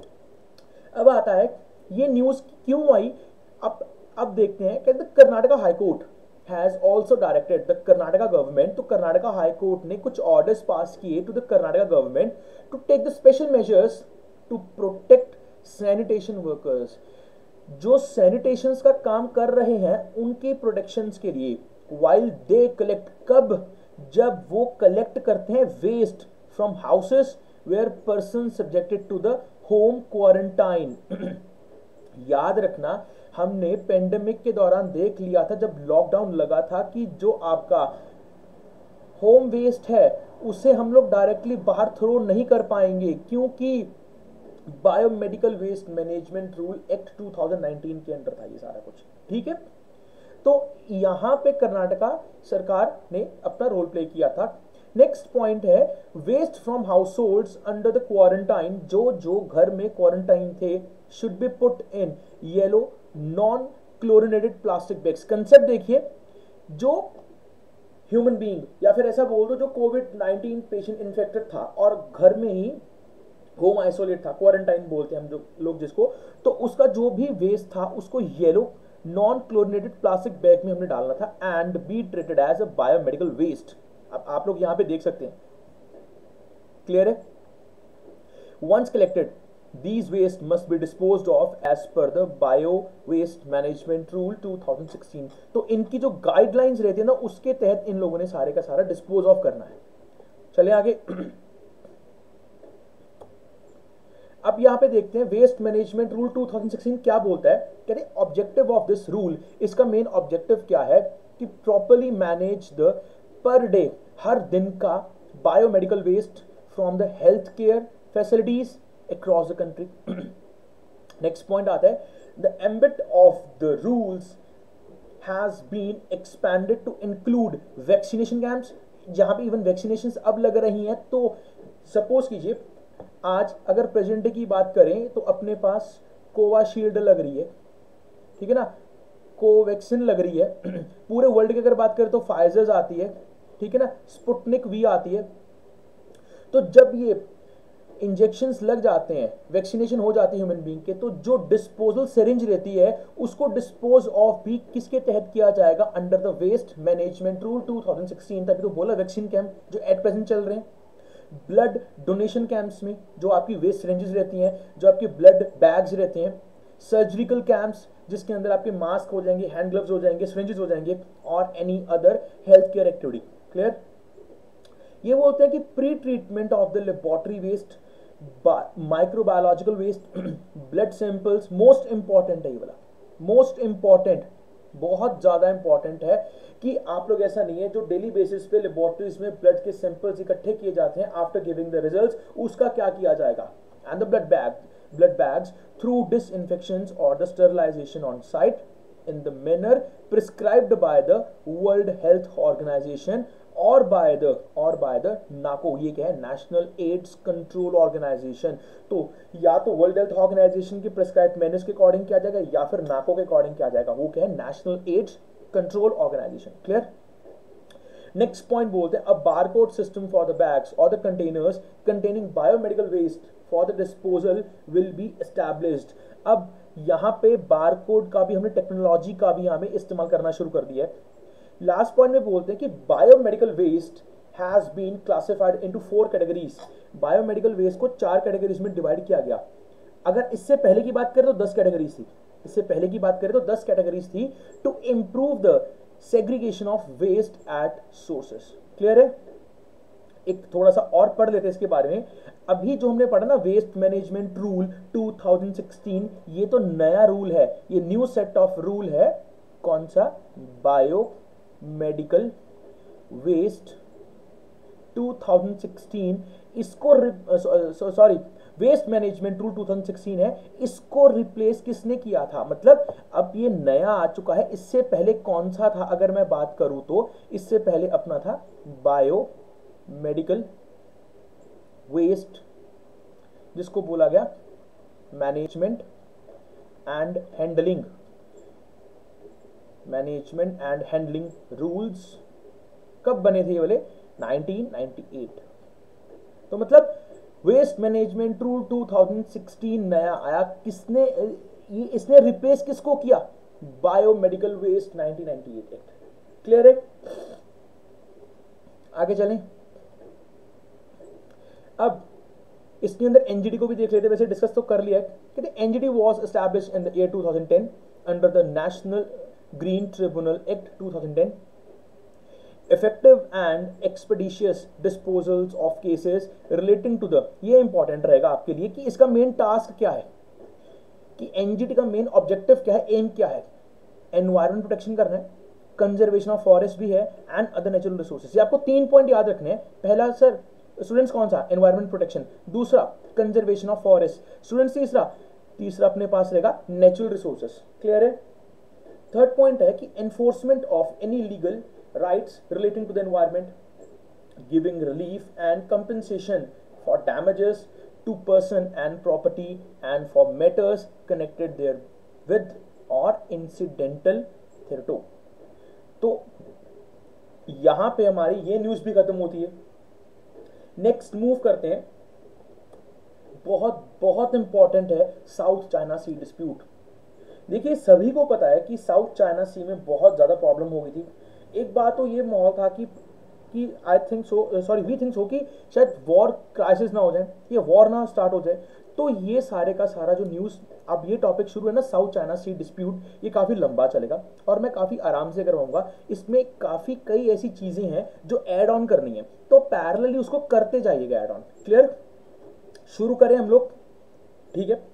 अब आता है ये न्यूज क्यों आई, अब अब देखते हैं कि Karnataka high court has also directed the Karnataka government. तो कर्नाटका हाईकोर्ट ने कुछ ऑर्डर्स पास किए to the Karnataka government to take the special measures to protect sanitation workers. जो सैनिटेशन का काम कर रहे हैं उनके प्रोटेक्शन के लिए while they collect, कब, जब वो कलेक्ट करते हैं waste from houses where person subjected to the home quarantine. याद रखना, हमने पेंडेमिक के दौरान देख लिया था जब लॉकडाउन लगा था कि जो आपका होम वेस्ट है उसे हम लोग डायरेक्टली बाहर थ्रो नहीं कर पाएंगे, क्योंकि biomedical waste management rule act two thousand nineteen के अंडर था ये सारा कुछ, ठीक है। तो यहां पे कर्नाटका सरकार ने अपना रोल प्ले किया था। नेक्स्ट पॉइंट है waste from households under the quarantine, जो जो घर में क्वारंटाइन थे should be put in yellow non chlorinated plastic bags. Concept देखिए, जो ह्यूमन बीइंग या फिर ऐसा बोल दो जो कोविड नाइनटीन पेशेंट इन्फेक्टेड था और घर में ही होम आइसोलेट था, क्वारंटाइन बोलते हैं हम जो लोग जिसको, तो उसका जो भी वेस्ट था उसको yellow non chlorinated plastic bag में हमने डालना था and be treated as a biomedical waste. अब आप लोग यहां पे देख सकते हैं, क्लियर है। Once collected these waste must be disposed of as per the bio waste management rule two thousand sixteen. तो इनकी जो गाइडलाइंस रहती है ना उसके तहत इन लोगों ने सारे का सारा डिस्पोज ऑफ करना है। चलिए आगे। अब यहां पे देखते हैं waste management rule two thousand sixteen क्या बोलता है। कहते हैं ऑब्जेक्टिव ऑफ दिस रूल, इसका मेन ऑब्जेक्टिव क्या है कि properly manage the per day, हर दिन का biomedical waste from the health care facilities across the country। next point आता है the ambit of the rules has been expanded to include vaccination camps, जहां पे इवन वैक्सीनेशन अब लग रही हैं। तो सपोज कीजिए आज अगर प्रेजेंट डे की बात करें तो अपने पास कोवाशील्ड लग रही है, ठीक है ना, कोवैक्सिन लग रही है। पूरे वर्ल्ड की अगर बात करें तो फाइजर्स आती है, ठीक है ना, स्पुटनिक वी आती है। तो जब ये इंजेक्शंस लग जाते हैं, वैक्सीनेशन हो जाती है ह्यूमन बीइंग के, तो जो डिस्पोजल सिरिंज रहती है उसको डिस्पोज ऑफ भी किसके तहत किया जाएगा, under the waste management rule two thousand sixteen. तभी तो बोला वैक्सीन कैंप जो एट प्रेजेंट चल रहे हैं, ब्लड डोनेशन कैंप्स में जो आपकी वेस्ट सिरिंजेस रहती हैं, जो आपके ब्लड बैग्स रहते हैं, सर्जिकल कैंप्स जिसके अंदर आपके मास्क हो जाएंगे, हैंड ग्लव्स हो जाएंगे, सिरिंजेस हो जाएंगे, और any other health care activity. Clear. ये बोलते हैं कि pre treatment of the laboratory waste, microbiological waste, blood samples, most important है ये वाला, मोस्ट इंपॉर्टेंट, बहुत ज्यादा इंपॉर्टेंट है कि आप लोग ऐसा नहीं है जो डेली बेसिस पे लेबोरेटरीज में ब्लड के सैंपल्स इकट्ठे किए जाते हैं आफ्टर गिविंग द रिजल्ट्स, उसका क्या किया जाएगा। And the blood bag blood bags through disinfections or the sterilization on site in the manner prescribed by the World Health Organization और by the और by the नाको, ये क्या है, नेशनल एड्स कंट्रोल ऑर्गेनाइजेशन। तो या तो वर्ल्ड हेल्थ ऑर्गेनाइजेशन की prescribe manners के अकॉर्डिंग किया जाएगा या फिर नाको के अकॉर्डिंग किया जाएगा, वो क्या है, national AIDS control organisation. Clear. Next point बोलते हैं a barcode system for the bags और the containers containing biomedical waste for the disposal will be established. अब यहां पे बारकोड का भी हमने, टेक्नोलॉजी का भी हमें इस्तेमाल करना शुरू कर दिया है। लास्ट पॉइंट में बोलते हैं कि biomedical waste has been classified into four categories. Biomedical waste को चार कैटेगरीज में डिवाइड किया गया। अगर इससे पहले की बात करें तो दस कैटेगरीज थी, इससे पहले की बात करें तो दस कैटेगरीज थी to improve the segregation of waste at sources. Clear है। एक थोड़ा सा और पढ़ लेते हैं इसके बारे में। अभी जो हमने पढ़ा ना waste management rule two thousand sixteen, ये तो नया रूल है, ये न्यू सेट ऑफ रूल है। कौन सा, bio medical waste two thousand sixteen. इसको sorry waste management rule two thousand sixteen है, इसको रिप्लेस किसने किया था, मतलब अब ये नया आ चुका है। इससे पहले कौन सा था, अगर मैं बात करूं तो इससे पहले अपना था बायो मेडिकल वेस्ट, जिसको बोला गया management and handling, management and handling rules. कब बने थे ये वाले, नाइनटीन नाइंटी एट। तो मतलब waste management rule two thousand sixteen नया आया, किसने ये, इसने रिप्लेस किसको किया, biomedical waste nineteen ninety eight act. Clear है। आगे चलें। अब इसके अंदर एनजीटी को भी देख लेते हैं, वैसे डिस्कस तो कर लिया है। कहते हैं NGT was established in the year two thousand ten under the national green tribunal act two thousand ten. effective and expeditious disposals of cases relating to the, ये इंपॉर्टेंट रहेगा आपके लिए कि इसका मेन टास्क क्या है, कि एनजीटी का मेन ऑब्जेक्टिव क्या है, एम क्या है, एनवायरमेंट प्रोटेक्शन करना है, कंजर्वेशन ऑफ फॉरेस्ट भी है एंड अदर नेचुरल रिसोर्सेज। ये आपको तीन पॉइंट याद रखने हैं। पहला सर स्टूडेंट्स कौन सा, एनवायरमेंट प्रोटेक्शन, दूसरा कंजर्वेशन ऑफ फॉरेस्ट, स्टूडेंट्स तीसरा तीसरा अपने पास रहेगा नेचुरल रिसोर्सेज। क्लियर है। थर्ड पॉइंट है कि enforcement of any legal rights relating to the environment, giving relief and compensation for damages to person and property and for matters connected there with or incidental thereto। तो यहां पे हमारी ये news भी खत्म होती है। नेक्स्ट मूव करते हैं, बहुत बहुत इंपॉर्टेंट है साउथ चाइना सी डिस्प्यूट। देखिए सभी को पता है कि साउथ चाइना सी में बहुत ज्यादा प्रॉब्लम हो गई थी। एक बात तो ये माहौल था कि कि I think so sorry we think so कि शायद वॉर क्राइसिस ना हो जाए, ये वॉर ना स्टार्ट हो जाए। तो ये सारे का सारा जो न्यूज़ अब ये टॉपिक शुरू है ना, साउथ चाइना सी डिस्प्यूट, ये काफ़ी लंबा चलेगा और मैं काफ़ी आराम से करवाऊंगा। इसमें काफ़ी कई ऐसी चीज़ें हैं जो ऐड ऑन करनी है, तो पैरेलली उसको करते जाइएगा ऐड ऑन। क्लियर, शुरू करें हम लोग। ठीक है,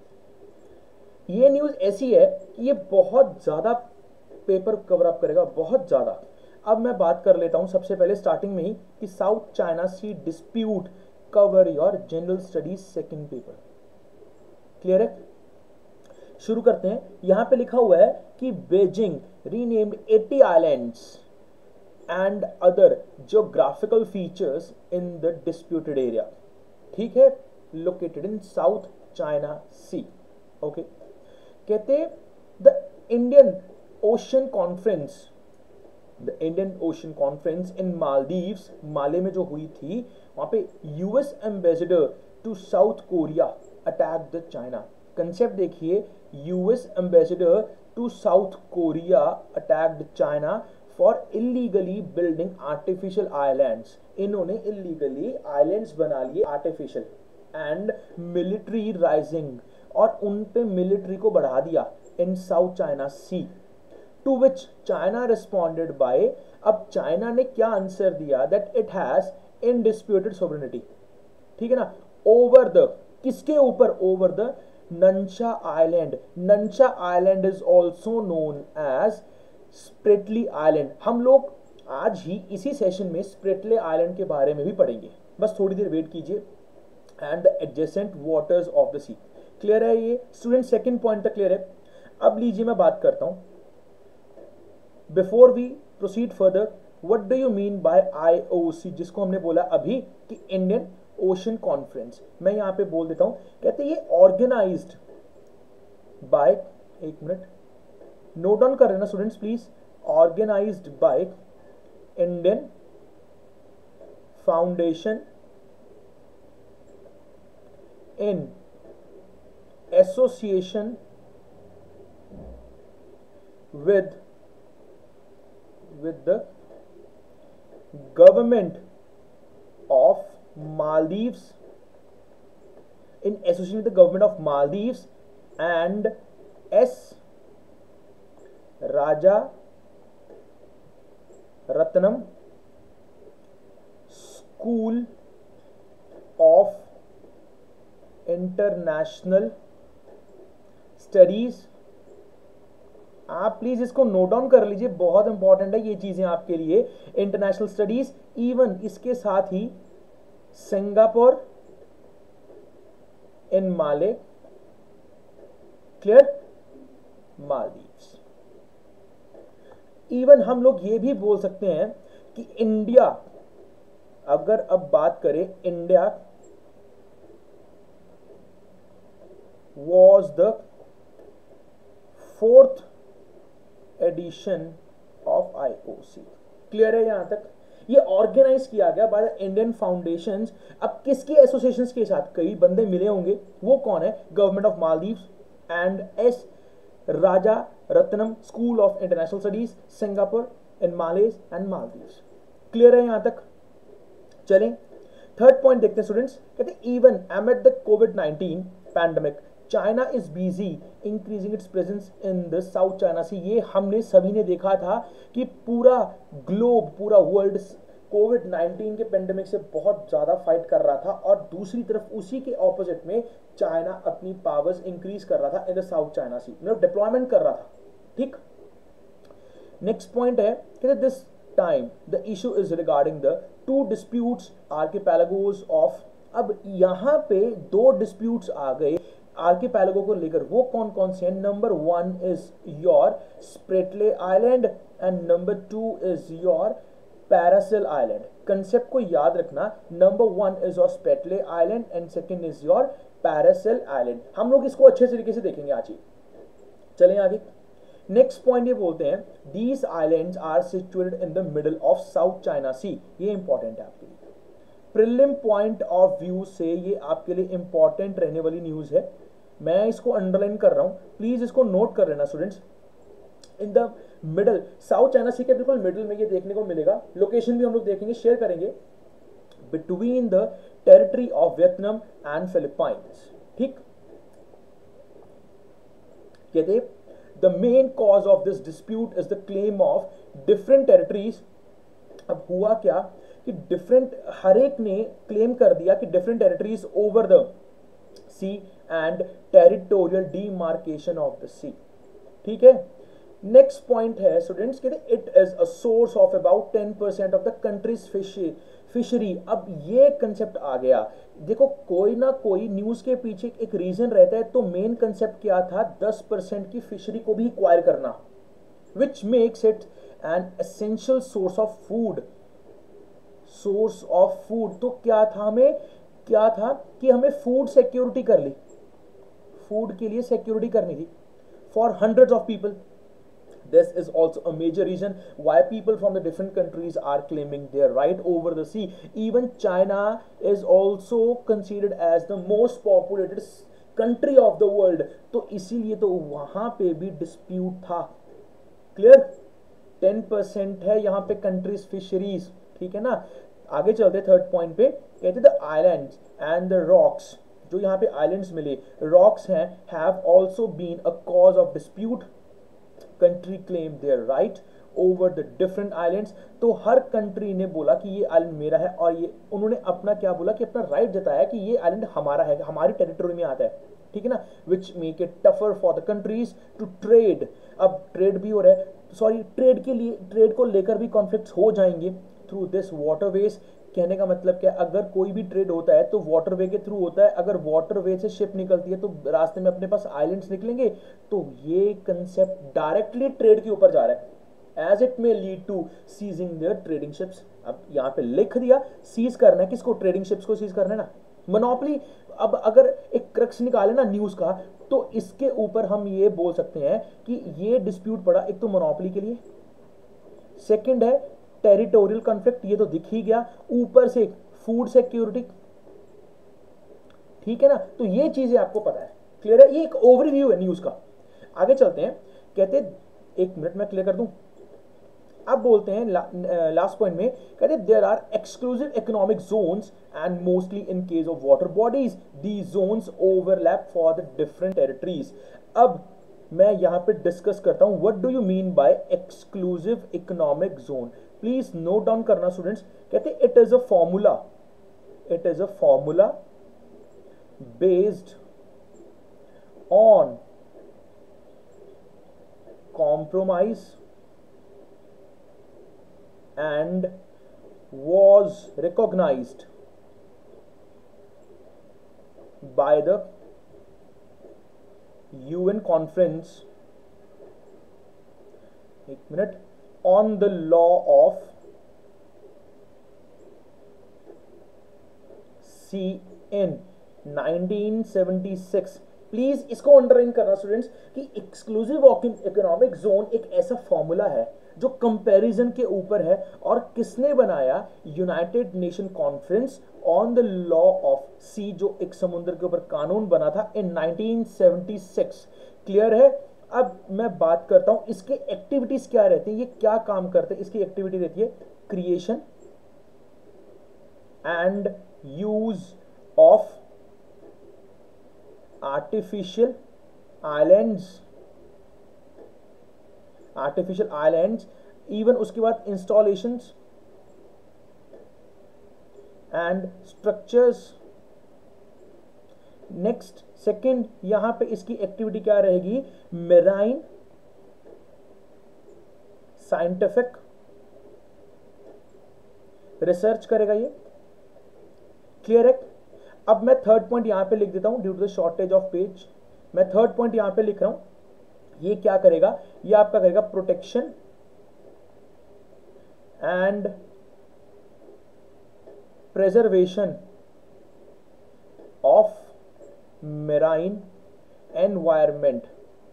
ये न्यूज़ ऐसी है कि ये बहुत ज़्यादा पेपर कवर अप करेगा, बहुत ज़्यादा। अब मैं बात कर लेता हूं सबसे पहले स्टार्टिंग में ही कि South China Sea dispute cover your general studies second paper. Clear है, शुरू करते हैं। यहां पे लिखा हुआ है कि Beijing renamed eighty islands and other geographical features in the disputed area. ठीक है, located in south China Sea. Okay, कहते the Indian Ocean Conference, the Indian Ocean Conference in Maldives, Male में जो हुई थी, वहां पे US ambassador to South Korea attack the China. Concept देखिए, US ambassador to South Korea attacked China for illegally building artificial islands. इन्होंने illegally islands बना लिए आर्टिफिशियल, एंड मिलिट्री राइजिंग, और उन पे मिलिट्री को बढ़ा दिया in south China Sea. To which China responded by, अब चाइना ने क्या आंसर दिया, that it has indisputed sovereignty. ठीक है ना, ओवर द, किसके ऊपर, over the Nansha island. Nansha island is also known as Spratly island. हम लोग आज ही इसी सेशन में स्प्रेटले आइलैंड के बारे में भी पढ़ेंगे, बस थोड़ी देर वेट कीजिए। And the adjacent waters of the sea. Clear है ये स्टूडेंट, सेकंड पॉइंट तक क्लियर है। अब लीजिए मैं बात करता हूं, before we proceed further, what do you mean by IOC, जिसको हमने बोला अभी कि इंडियन ओशन कॉन्फ्रेंस। मैं यहां पे बोल देता हूं, कहते ये ऑर्गेनाइज्ड बाय, एक मिनट नोट डाउन कर लेना students please, organised by Indian Foundation in association with with the government of Maldives, in association with the government of Maldives and S Raja Ratnam School of International Studies। आप please इसको note down कर लीजिए, बहुत important है ये चीजें आपके लिए। इंटरनेशनल स्टडीज, इवन इसके साथ ही Singapore in Male, clear, Maldives. Even हम लोग ये भी बोल सकते हैं कि इंडिया, अगर अब बात करें, India was the fourth edition of IOC. Clear है यहां तक, ये ऑर्गेनाइज किया गया बाय द इंडियन फाउंडेशंस। अब किसके एसोसिएशंस के साथ, कई बंदे मिले होंगे, वो कौन है, government of Maldives and S Raja Ratnam School of International Studies, Singapore in Males and Maldives. Clear है यहां तक, चलें थर्ड पॉइंट देखते हैं स्टूडेंट्स। कहते हैं even amid the COVID nineteen pandemic, China is busy increasing its presence in the south China सी। ये हमने सभी ने देखा था कि पूरा ग्लोब, पूरा वर्ल्ड कोविड नाइनटीन के पेंडेमिक से बहुत ज्यादा फाइट कर रहा था, और दूसरी तरफ उसी के ऑपोजिट में चाइना अपनी पावर्स इंक्रीज कर रहा था in the south China Sea, मतलब डिप्लॉयमेंट कर रहा था। ठीक, नेक्स्ट पॉइंट है कि this time the issue is regarding the two disputes archipelagos of. अब यहां पे दो डिस्प्यूट्स आ गए आर्किपेलागो को लेकर, वो कौन कौन से हैं? Number one is your Spratly island and number two is your Paracel island. Concept को याद रखना, number one is your Spratly island and second is your Paracel island. हम लोग इसको अच्छे तरीके से देखेंगे आज ही। चलें आगे। नेक्स्ट पॉइंट ये बोलते हैं these islands are situated in the middle of South China सी। ये इंपॉर्टेंट है आपके लिए, प्रिलिम पॉइंट ऑफ व्यू से ये आपके लिए इंपॉर्टेंट रहने वाली न्यूज है। मैं इसको अंडरलाइन कर रहा हूं, प्लीज इसको नोट कर लेना students. In the middle, South China Sea के बिल्कुल मिडल में ये देखने को मिलेगा। लोकेशन भी हम लोग देखेंगे, शेयर करेंगे, between the territory of Vietnam and Philippines. ठीक, कहते the main cause of this dispute is the claim of different territories. अब हुआ क्या कि डिफरेंट, हर एक ने क्लेम कर दिया कि different territories over the sea and territorial demarcation of the sea. ठीक है, नेक्स्ट पॉइंट है स्टूडेंट्स, कहते it is a source of about ten percent of the country's fish fishery. अब ये कंसेप्ट आ गया, देखो कोई ना कोई न्यूज के पीछे एक रीजन रहता है, तो मेन कंसेप्ट क्या था? दस परसेंट की फिशरी को भी एक्वायर करना, which makes it an essential source of food. Source of food, तो क्या था, हमें क्या था कि हमें फूड सिक्योरिटी कर ली, फूड के लिए सिक्योरिटी करनी थी for hundreds of people. This is also a major reason why people from the different countries are claiming their right over the sea. Even China is also considered as the most populated country of the world. तो इसीलिए तो वहां पे भी dispute था। Clear? Ten percent है यहाँ पे कंट्रीज फिशरीज। ठीक है ना, आगे चलते थर्ड पॉइंट पे, कहते the islands and the rocks, जो यहाँ पे आइलैंड्स मिले, रॉक्स हैं, have also been a cause of dispute. Country claim their right over the different islands. तो हर कंट्री ने बोला कि ये आइलैंड मेरा है, और ये उन्होंने अपना क्या बोला कि अपना राइट जताया कि ये आइलैंड हमारा है, हमारी टेरिटरी में आता है। ठीक है ना, which make it tougher for the countries to trade. अब ट्रेड भी हो रहा है, सॉरी ट्रेड के लिए, ट्रेड को लेकर भी कॉन्फ्लिक्ट्स हो जाएंगे थ्रू दिस वाटरवेज। कहने का मतलब क्या, अगर कोई भी ट्रेड होता है तो वाटरवे के थ्रू होता है। अगर वाटरवे से शिप निकलती है तो रास्ते में अपने पास आइलैंड्स निकलेंगे, तो ये कंसेप्ट डायरेक्टली ट्रेड के ऊपर जा रहा है। As it may lead to seizing their trading ships. अब यहाँ पे लिख दिया, सीज करना है किसको? ट्रेडिंग शिप्स को सीज करना है ना, मोनोपोली। अब अगर एक क्रक्स निकाले ना न्यूज का, तो इसके ऊपर हम ये बोल सकते हैं कि ये डिस्प्यूट पड़ा, एक तो मोनोपोली के लिए, सेकंड है टेरिटोरियल कॉन्फ्लिक्ट, ये तो दिख ही गया, ऊपर से फूड सिक्योरिटी। ठीक है ना, तो ये चीजें आपको पता है, क्लियर है? ये एक ओवरव्यू है न्यूज का। आगे चलते हैं, कहते एक मिनट में क्लियर कर दूं। अब बोलते हैं लास्ट पॉइंट में, कहते there are exclusive economic zones and mostly in case of water bodies these zones overlap for the different territories. अब मैं यहां पे डिस्कस करता हूं, what do you mean by exclusive economic zone. Please note down करना students. कहते it is a formula, it is a formula based on compromise and was recognized by the U N conference, एक minute, on the law of sea in nineteen seventy six. Please इसको underline करना students कि exclusive economic zone एक ऐसा formula है जो comparison के ऊपर है, और किसने बनाया? United Nation Conference on the law of Sea, जो एक समुद्र के ऊपर कानून बना था in nineteen seventy six. Clear है? अब मैं बात करता हूं इसके एक्टिविटीज क्या रहती है, ये क्या काम करते हैं। इसकी एक्टिविटी रहती है creation and use of artificial islands, artificial islands, even उसके बाद installations and structures. Next second यहां पे इसकी एक्टिविटी क्या रहेगी, मेराइन साइंटिफिक रिसर्च करेगा ये, क्लियर है। अब मैं थर्ड पॉइंट यहां पे लिख देता हूं due to the shortage of page, मैं थर्ड पॉइंट यहां पे लिख रहा हूं। ये क्या करेगा, ये आपका करेगा protection and preservation of marine environment,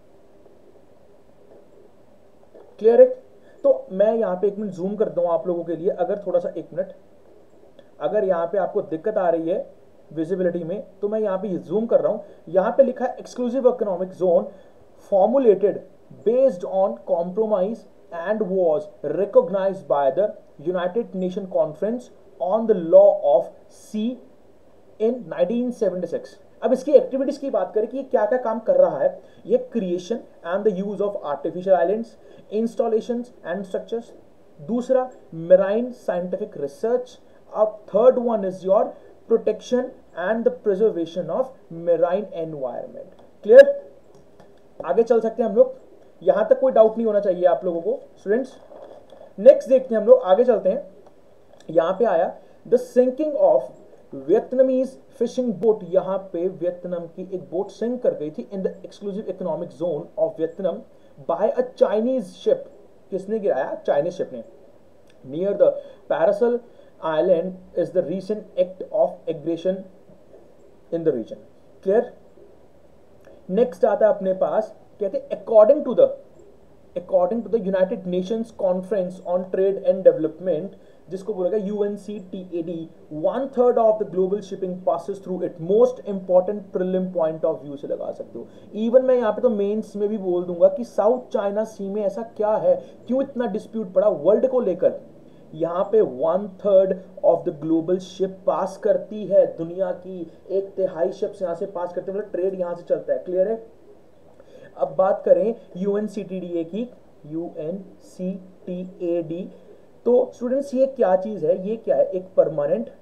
clear है। तो मैं यहां पे एक मिनट जूम करता हूं आप लोगों के लिए, अगर थोड़ा सा एक मिनट, अगर यहां पे आपको दिक्कत आ रही है विजिबिलिटी में, तो मैं यहां पे जूम कर रहा हूं। यहां पे लिखा है exclusive economic zone formulated based on compromise and was recognised by the United Nation Conference on the law of Sea in nineteen seventy six. अब इसकी एक्टिविटीज की बात करें कि ये क्या क्या काम कर रहा है। ये creation and the use of artificial islands, installations and structures. दूसरा मेराइन साइंटिफिक रिसर्च। अब third one is your protection and the preservation of marine environment, clear. आगे चल सकते हैं हम लोग, यहां तक कोई डाउट नहीं होना चाहिए आप लोगों को स्टूडेंट्स। नेक्स्ट देखते हैं हम लोग, आगे चलते हैं। यहां पे आया the sinking of Vietnamese fishing boat. यहां पे वियतनाम की एक बोट सिंक कर गई थी in the exclusive economic zone of Vietnam by a Chinese ship. किसने गिराया, चाइनीज शिप ने। Near the Paracel island is the recent act of aggression in the region, clear. Next आता है अपने पास, कहते according to the according to the United Nations Conference on Trade and Development, जिसको बोलेगा UNCTAD, one third of the global shipping passes through it. Most important prelim point of view से लगा सकते हो। इवन मैं यहाँ पे तो मेंस में भी बोल दूंगा कि साउथ चाइना सी में ऐसा क्या है, क्यों इतना डिस्प्यूट पड़ा वर्ल्ड को लेकर। यहाँ पे one third of the global ship pass करती है, दुनिया की एक तिहाई शिप्स यहाँ से पास करते हैं, मतलब ट्रेड यहाँ से चलता है, क्लियर है। अब बात करें यूएनसीटीडीए की, यूएनसीटीएडी, तो स्टूडेंट्स ये क्या चीज है, ये क्या है, एक परमानेंट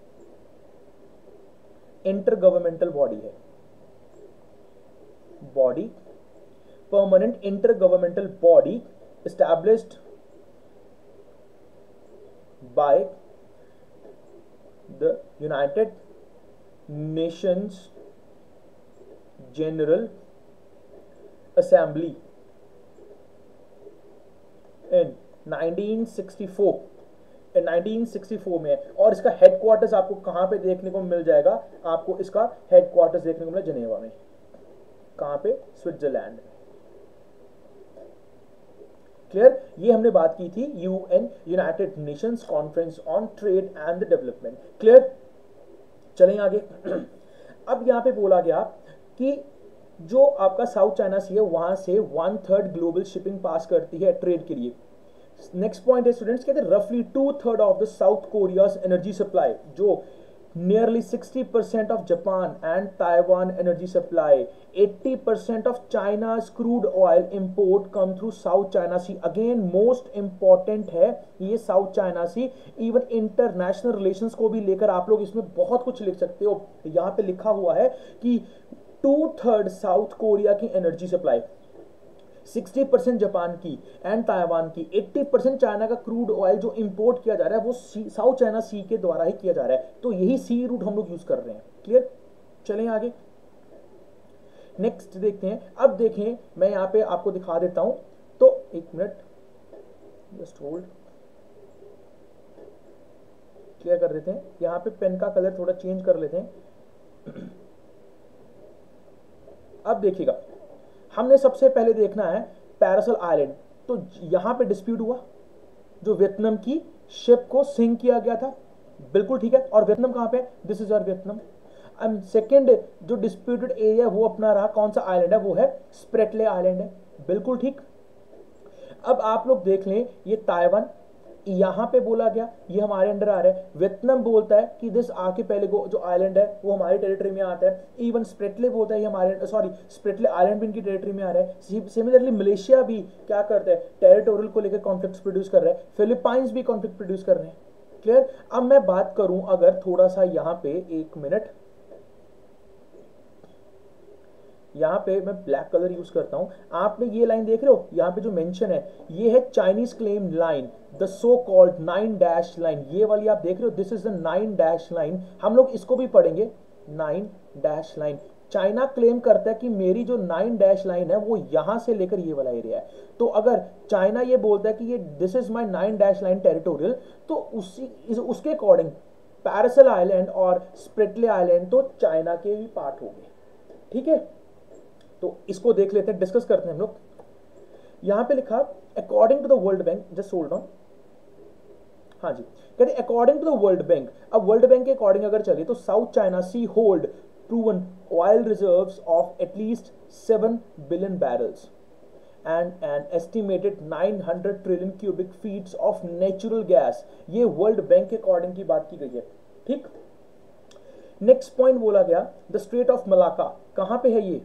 इंटर गवर्नमेंटल बॉडी है, body permanent intergovernmental body established by the United Nations General Assembly in nineteen sixty four, nineteen sixty four में है। और इसका हेडक्वार्टर्स आपको कहां पे देखने को मिल जाएगा, आपको इसका हेडक्वार्टर्स देखने को मिला जनेवा में, कहां पे, स्विट्जरलैंड में, क्लियर। ये हमने बात की थी UN United Nations Conference on Trade and Development, clear. चलें आगे। अब यहां पे बोला गया कि जो आपका साउथ चाइना सी है वहां से one third global shipping pass करती है ट्रेड के लिए। नेक्स्ट पॉइंट है स्टूडेंट्स, कहते हैं रफली two third of the South Korea's energy supply, जो nearly sixty percent of Japan and Taiwan energy supply, eighty percent of China's crude oil import come through South China Sea. Again most important है ये South China Sea. Even international relations को भी लेकर आप लोग इसमें बहुत कुछ लिख सकते हो। यहां पे लिखा हुआ है कि टू थर्ड साउथ कोरिया की energy supply, sixty percent Japan की एंड ताइवान की, एटी परसेंट चाइना का क्रूड ऑयल जो इंपोर्ट किया जा रहा है वो साउथ चाइना सी के द्वारा ही किया जा रहा है। तो यही सी रूट हम लोग यूज कर रहे हैं, क्लियर। चलें आगे, नेक्स्ट देखते हैं। अब देखें, मैं यहां पे आपको दिखा देता हूं, तो एक मिनट जस्ट होल्ड, क्लियर कर देते हैं। यहां पे पेन का कलर थोड़ा चेंज कर लेते हैं। अब देखिएगा, हमने सबसे पहले देखना है पैरासल आइलैंड। तो यहां पे डिस्प्यूट हुआ, जो वियतनाम की शिप को सिंक किया गया था, बिल्कुल ठीक है। और वियतनाम कहां पे, this is our Vietnam. And second जो डिस्प्यूटेड एरिया वो अपना रहा, कौन सा आइलैंड है, वो है स्प्रेटले आइलैंड है, बिल्कुल ठीक। अब आप लोग देख लें, ये ताइवान यहां पे बोला गया ये हमारे अंडर आ रहा है। वियतनाम बोलता है कि दिस आके पहले जो आइलैंड है वो हमारी टेरिटरी में आता है। इवन स्प्रेटले बोलता है ये हमारे, सॉरी स्प्रेटले आइलैंड भी इनकी टेरिटरी में आ रहा है। सिमिलरली मलेशिया भी क्या करता है, टेरिटोरियल को लेकर कॉन्फ्लिक्ट प्रोड्यूस कर रहा है। फिलीपाइंस भी कॉन्फ्लिक्ट प्रोड्यूस कर रहे हैं। क्लियर। अब मैं बात करूं अगर थोड़ा सा यहां पे, एक मिनट, यहां पे मैं ब्लैक कलर यूज करता हूं। आपने ये लाइन देख रहे हो, यहां पे जो मेंशन है ये है Chinese claim line, the so called nine dash line. ये वाली आप देख रहे हो, this is the nine dash line. हम लोग इसको भी पढ़ेंगे, nine dash line. China claim करता है कि मेरी जो नाइन डैश लाइन है वो यहां से लेकर ये वाला एरिया है। तो अगर चाइना ये बोलता है कि ये this is my nine dash line territorial, तो उसी उसके अकॉर्डिंग पैरासल आइलैंड और स्प्रेटले आइलैंड तो चाइना के भी पार्ट हो गए। ठीक है, तो इसको देख लेते हैं, डिस्कस करते हैं हम लोग। यहां पे लिखा according to the world bank, just hold on. हाँ जी, कहते according to the world bank. अब वर्ल्ड बैंक के अकॉर्डिंग अगर चले तो south China sea hold proven oil reserves of at least seven billion barrels and an estimated nine hundred trillion cubic feet of natural gas। ये world bank के according की बात की गई है। ठीक, नेक्स्ट पॉइंट बोला गया द स्ट्रेट ऑफ मलाका। कहां पे है ये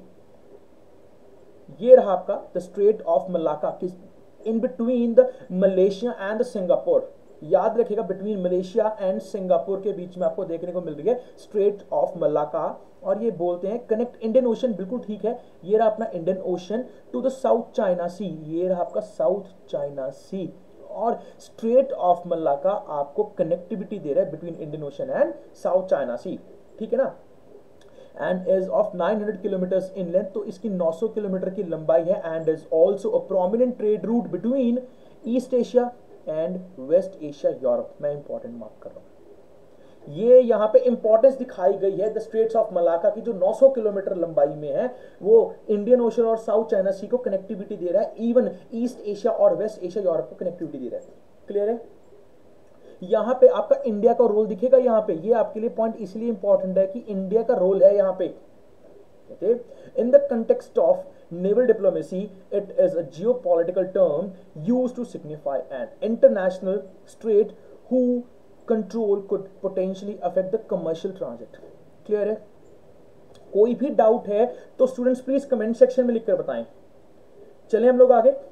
ये रहा आपका द स्ट्रेट ऑफ मलाका, किस in between the Malaysia and Singapore. याद रखिएगा, बिटवीन मलेशिया एंड सिंगापुर के बीच में आपको देखने को मिल रही है स्ट्रेट ऑफ मलाका। और ये बोलते हैं कनेक्ट इंडियन ओशन, बिल्कुल ठीक है। ये रहा अपना Indian Ocean to the south China सी, ये रहा आपका साउथ चाइना सी। और स्ट्रेट ऑफ मलाका आपको कनेक्टिविटी दे रहा है between Indian Ocean and south China sea. ठीक है ना, and is of nine hundred kilometres in length, तो इसकी नौ सौ किलोमीटर की लंबाई है। And is also a prominent trade route between East Asia and West Asia Europe. मैं इंपॉर्टेंट मार्क कर रहा हूं, ये यहां पे इंपॉर्टेंस दिखाई गई है द स्ट्रेट्स ऑफ मलाका की, जो नौ सौ किलोमीटर लंबाई में है, वो इंडियन ओशन और साउथ चाइना सी को कनेक्टिविटी दे रहा है। इवन ईस्ट एशिया और वेस्ट एशिया यूरोप को कनेक्टिविटी दे रहा है। क्लियर है। यहां पे आपका इंडिया का रोल दिखेगा, यहां पे ये आपके लिए पॉइंट इसलिए इंपॉर्टेंट है कि इंडिया का रोल है यहां पे। In the context of naval diplomacy, it is a geopolitical term used to signify an international strait whose control could potentially affect the commercial transit। Clear है। कोई भी डाउट है तो स्टूडेंट्स प्लीज कमेंट सेक्शन में लिखकर बताएं। चलिए हम लोग आगे,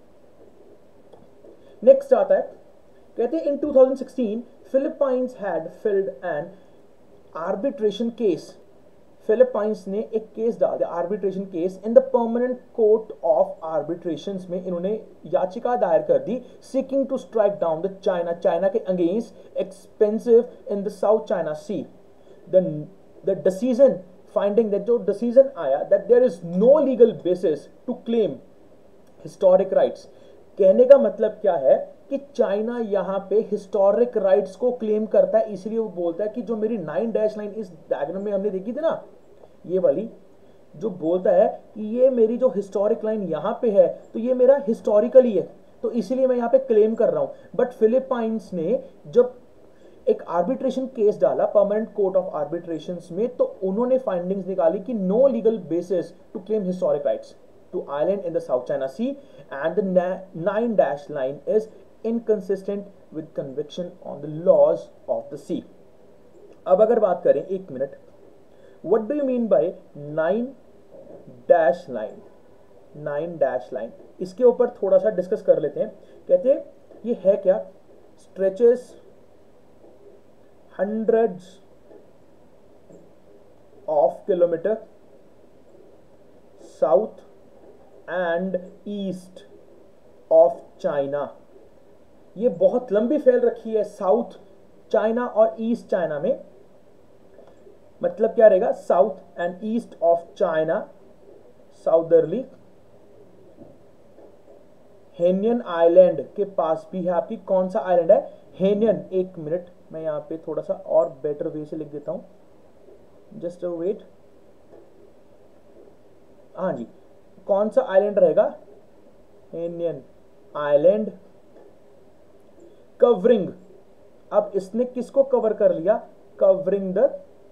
नेक्स्ट आता है, कहते हैं in two thousand sixteen Philippines had filed an arbitration case. Philippines ने एक केस डाल दिया, arbitration case, in the Permanent Court of Arbitrations में इन्होंने याचिका दायर कर दी, seeking to strike down the China, China के against expensive in the south China sea. The the decision finding that, जो डिसीजन आया that there is no legal basis to claim historic rights. कहने का मतलब क्या है कि चाइना यहां पे हिस्टोरिक राइट्स को क्लेम करता है, इसलिए वो बोलता है कि जो मेरी नाइन डैश लाइन इस डायग्राम में हमने देखी थी ना, ये वाली जो बोलता है कि ये मेरी जो हिस्टोरिक लाइन यहां पे है तो ये मेरा हिस्टोरिकली है, तो इसीलिए मैं यहां पे क्लेम कर रहा हूं। बट फिलीपाइंस ने जब एक आर्बिट्रेशन केस डाला परमानेंट कोर्ट ऑफ आर्बिट्रेशंस में, तो उन्होंने फाइंडिंग्स निकाली कि no legal basis to claim historic rights to island in the south China sea and the nine dash line is inconsistent with conviction on the laws of the sea। अब अगर बात करें, एक minute, what do you mean by nine dash line? nine dash line, इसके ऊपर थोड़ा सा discuss कर लेते हैं। कहते हैं ये है क्या, stretches hundreds of kilometer south and east of China। ये बहुत लंबी फैल रखी है साउथ चाइना और ईस्ट चाइना में। मतलब क्या रहेगा, south and east of China, southerly Hainan island के पास भी है आपकी, कौन सा आइलैंड है, हेनियन। एक मिनट, मैं यहां पे थोड़ा सा और बेटर वे से लिख देता हूं, जस्ट वेट। हाँ जी, कौन सा आइलैंड रहेगा, हेनियन आइलैंड कवरिंग। अब इसने किसको कवर कर लिया, कवरिंग द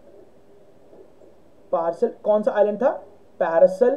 पार्सल, कौन सा आइलैंड था, Paracel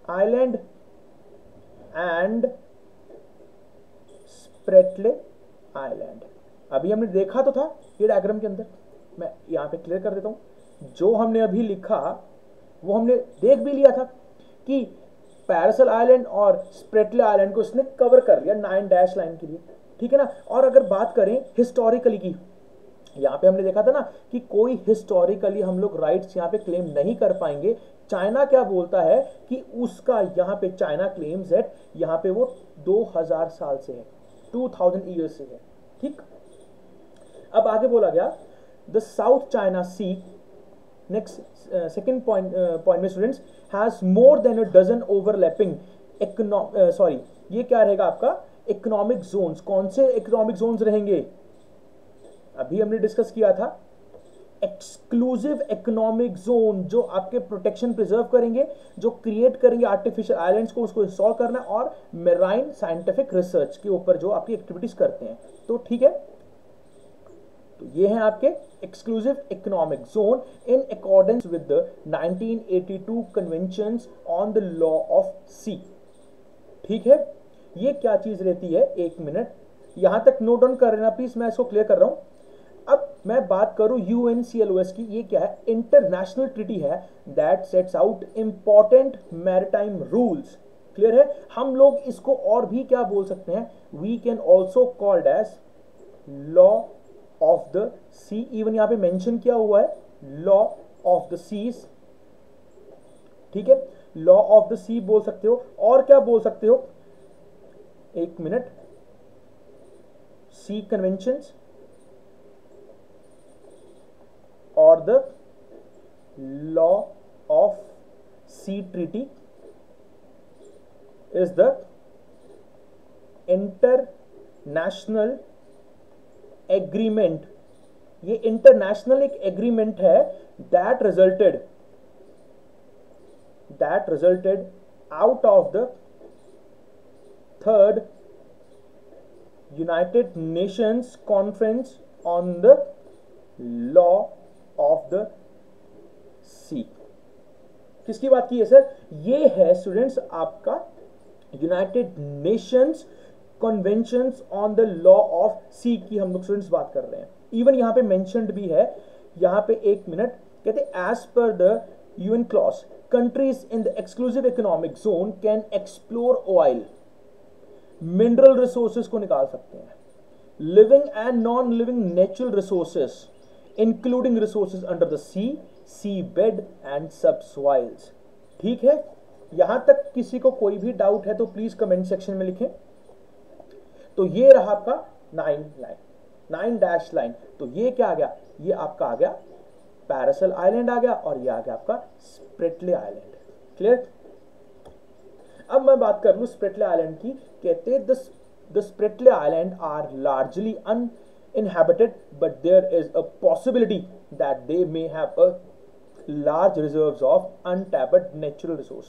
island and Spratly island. अभी हमने देखा तो था ये डायग्राम के अंदर, मैं यहाँ पे क्लियर कर देता हूँ। जो हमने अभी लिखा वो हमने देख भी लिया था कि पैरासल आइलैंड और स्प्रेटले आइलैंड को इसने कवर कर लिया नाइन डैश लाइन के लिए, ठीक है ना। और अगर बात करें हिस्टोरिकली की, यहाँ पे हमने देखा था ना कि कोई हिस्टोरिकली हम लोग राइट्स यहाँ पे क्लेम नहीं कर पाएंगे। चाइना क्या बोलता है कि उसका यहाँ पे चाइना क्लेम्स दैट यहाँ पे वो दो हज़ार साल से है, टू थाउज़ेंड ईयर्स से है, ठीक। अब आगे बोला गया the south China sea, next second point point में students, has more than a dozen overlapping economic, sorry ये क्या रहेगा आपका इकोनॉमिक जोन्स। कौन से इकोनॉमिक जोन्स रहेंगे? अभी हमने डिस्कस किया था एक्सक्लूसिव इकोनॉमिक जोन, जो आपके प्रोटेक्शन प्रिजर्व करेंगे, जो क्रिएट करेंगे आर्टिफिशियल आइलैंड्स को, उसको इंस्टॉल करना, और मेराइन साइंटिफिक रिसर्च के ऊपर जो आपकी एक्टिविटीज करते हैं। तो ठीक है, तो ये हैं आपके exclusive economic zone in accordance with the nineteen eighty two conventions on the law of sea. ठीक है, ये क्या चीज रहती है, एक मिनट यहां तक नोट डाउन कर लेना प्लीज, मैं इसको क्लियर कर रहा हूं। अब मैं बात करूं यूएनसीएलओएस की, ये क्या है, इंटरनेशनल ट्रीटी है that sets out important maritime rules. Clear है, हम लोग इसको और भी क्या बोल सकते हैं, we can also called as law of the sea. Even यहां पे मेंशन किया हुआ है लॉ ऑफ द सीज, ठीक है, लॉ ऑफ द सी बोल सकते हो। और क्या बोल सकते हो, एक minute, sea conventions or the law of sea treaty is the international agreement। ये इंटरनेशनल एक एग्रीमेंट है that resulted that resulted out of the third United Nations Conference on the law of the sea. किसकी बात की है sir, ये है students आपका United Nations conventions on the law of sea की हम लोग स्टूडेंट्स बात कर रहे हैं। इवन यहां पे मेंशन्ड भी है, यहां पे एक मिनट कहते हैं as per the UN clause countries in the exclusive economic zone can explore oil, mineral resources को निकाल सकते हैं, living and non living natural resources including resources under the sea, sea bed and subsoils. ठीक है, यहां तक किसी को कोई भी डाउट है तो प्लीज कमेंट सेक्शन में लिखें। तो ये रहा आपका nine line, nine dash line. तो ये क्या आ गया, ये आपका आ गया पैरासल आइलैंड आ गया, और ये आ गया आपका स्प्रेटले आइलैंड। क्लियर। अब मैं बात कर लूं स्प्रेटले आइलैंड की, कहते the the Spratly island are largely un inhabited, but there is a possibility that they may have a large reserves of untapped natural resource।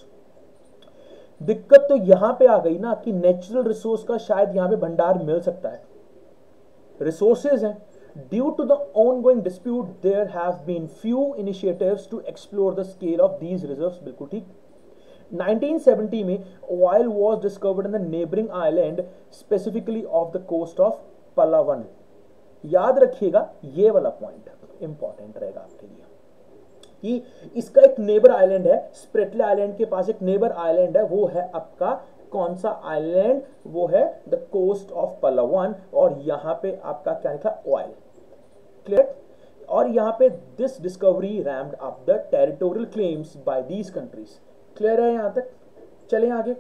दिक्कत तो यहां पे आ गई ना कि नेचुरल रिसोर्स का शायद यहां पे भंडार मिल सकता है, रिसोर्सेज हैं। Due to the ongoing dispute there have been few initiatives to explore the scale of these reserves। बिल्कुल ठीक। नाइनटीन सेवेंटी में oil was discovered in the neighboring island, specifically of the coast of Palawan। याद रखिएगा ये वाला point important रहेगा आपके लिए कि इसका एक नेबर आइलैंड है, स्प्रेटले आइलैंड के पास एक नेबर आइलैंड है, वो है आपका कौन सा आइलैंड, वो है द कोस्ट ऑफ पलावन, और यहां पे आपका क्या लिखा, ऑयल। क्लियर। और यहां पे this discovery ramped up the territorial claims by these countries. Clear है यहां तक, चलें आगे।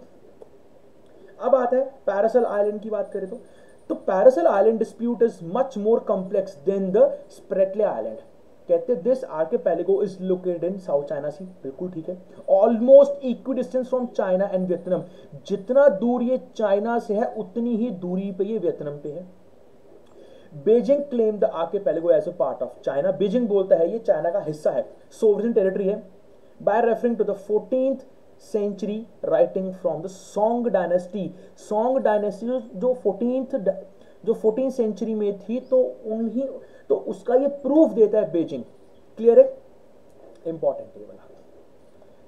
अब आता है पैरासल आइलैंड की बात करें तो तो Paracel island dispute is much more complex than the Spratly island. कहते हैं this archipelago is located in south China sea. बिल्कुल ठीक है, almost equidistance from China and Vietnam. जितना दूर ये चाइना से है उतनी ही दूरी पे ये वियतनाम पे है। Beijing claim the archipelago as a part of China. Beijing बोलता है ये चाइना का हिस्सा है, सोवरेन टेरिटरी है, by referring to the fourteenth century writing from the Song dynasty. Song dynasty जो फोर्टीन्थ जो फोर्टीन सेंचुरी में थी, तो उन्हीं तो उसका ये प्रूफ देता है बीजिंग। क्लियर है, इंपॉर्टेंट ये वाला।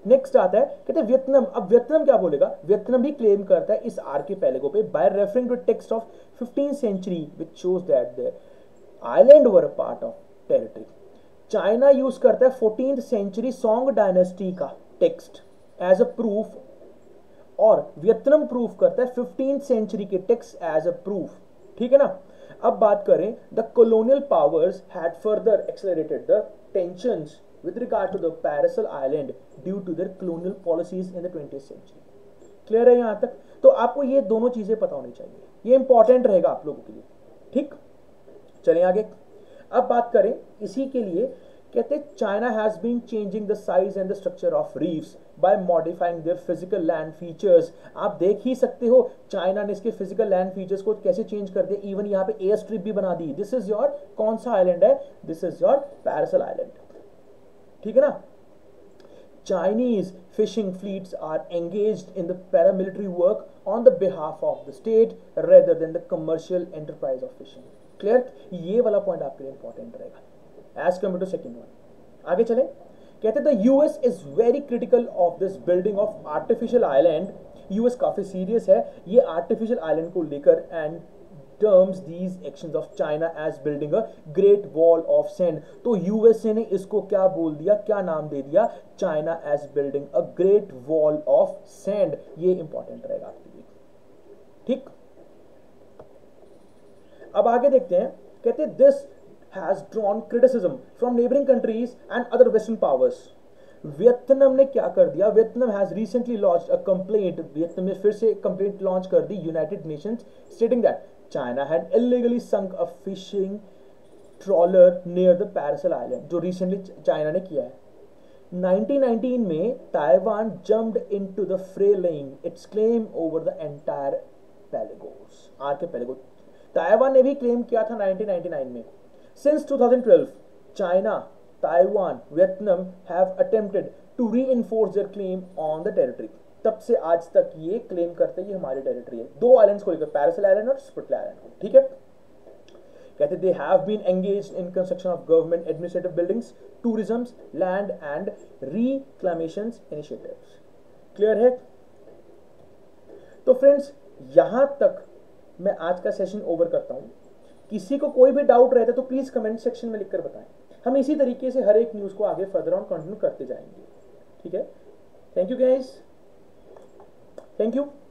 नेक्स्ट आता है, कहते हैं वियतनाम। अब वियतनाम क्या बोलेगा, वियतनाम भी क्लेम करता है इस आर्किपेलागो पे by referring to text of fifteen century which shows that the island were a part of territory. China use करता है फोर्टीन सेंचुरी सॉन्ग डायनेस्टी का टेक्स्ट एज अ प्रूफ, और वियतनाम प्रूफ करता है फिफ्टीन सेंचुरी के text as a proof. ठीक है ना। अब बात करें, the colonial powers had further accelerated the tensions with regard to the Paracel Island due to their colonial policies in the twentieth century. Clear है यहां तक? तो आपको ये दोनों चीजें पता होनी चाहिए, ये इंपॉर्टेंट रहेगा आप लोगों के लिए। ठीक, चलें आगे। अब बात करें इसी के लिए, कहते China has been changing the size and the structure of reefs by modifying their physical land features. आप देख ही सकते हो चाइना ने इसके फिजिकल लैंड फीचर्स को कैसे चेंज कर दिया, इवन यहाँ पे एयर स्ट्रिप भी बना दी। दिस इज योर कौन सा आइलैंड है, this is your Paracel island. ठीक है ना। Chinese fishing fleets are engaged in the paramilitary work on the behalf of the state rather than the commercial enterprise of fishing. Clear? ये वाला point आपके लिए इंपॉर्टेंट रहेगा as compare to second one. आगे चलें। कहते हैं the US is very critical of this building of artificial island. US काफी सीरियस है ये आर्टिफिशियल आइलैंड को लेकर and terms these actions of China as building a great wall of sand। तो यूएसए ने इसको क्या बोल दिया, क्या नाम दे दिया, China as building a great wall of sand। ये इंपॉर्टेंट रहेगा आपके लिए। ठीक, अब आगे देखते हैं। कहते हैं this has drawn criticism from neighbouring countries and other western powers. Vietnam ने क्या कर दिया, Vietnam has recently launched a complaint. Vietnam ने फिर से कंप्लेंट लॉन्च कर दी United Nations stating that China had illegally sunk a fishing trawler near the Paracel Island, जो recently चाइना ने किया है। नाइनटीन नाइनटीन में Taiwan jumped into the fray laying its claim over the entire Pelagos, archipelago। Taiwan ने भी claim किया था nineteen ninety nine में। Since twenty twelve, China, Taiwan, Vietnam have attempted to reinforce their claim on the territory। तब से आज तक ये क्लेम करते हैं ये हमारी टेरिटरी है, दो आइलैंड्स को लेकर, पैरासल आइलैंड और स्पिटले आइलैंड को। ठीक है। कहते they have been engaged in construction of government administrative buildings, tourism, land and reclamation initiatives. Clear है? तो फ्रेंड्स यहां तक मैं आज का सेशन ओवर करता हूं। किसी को कोई भी डाउट रहता है तो प्लीज कमेंट सेक्शन में लिखकर बताएं। हम इसी तरीके से हर एक न्यूज को आगे फर्दर ऑन कंटिन्यू करते जाएंगे। ठीक है। Thank you guys, thank you.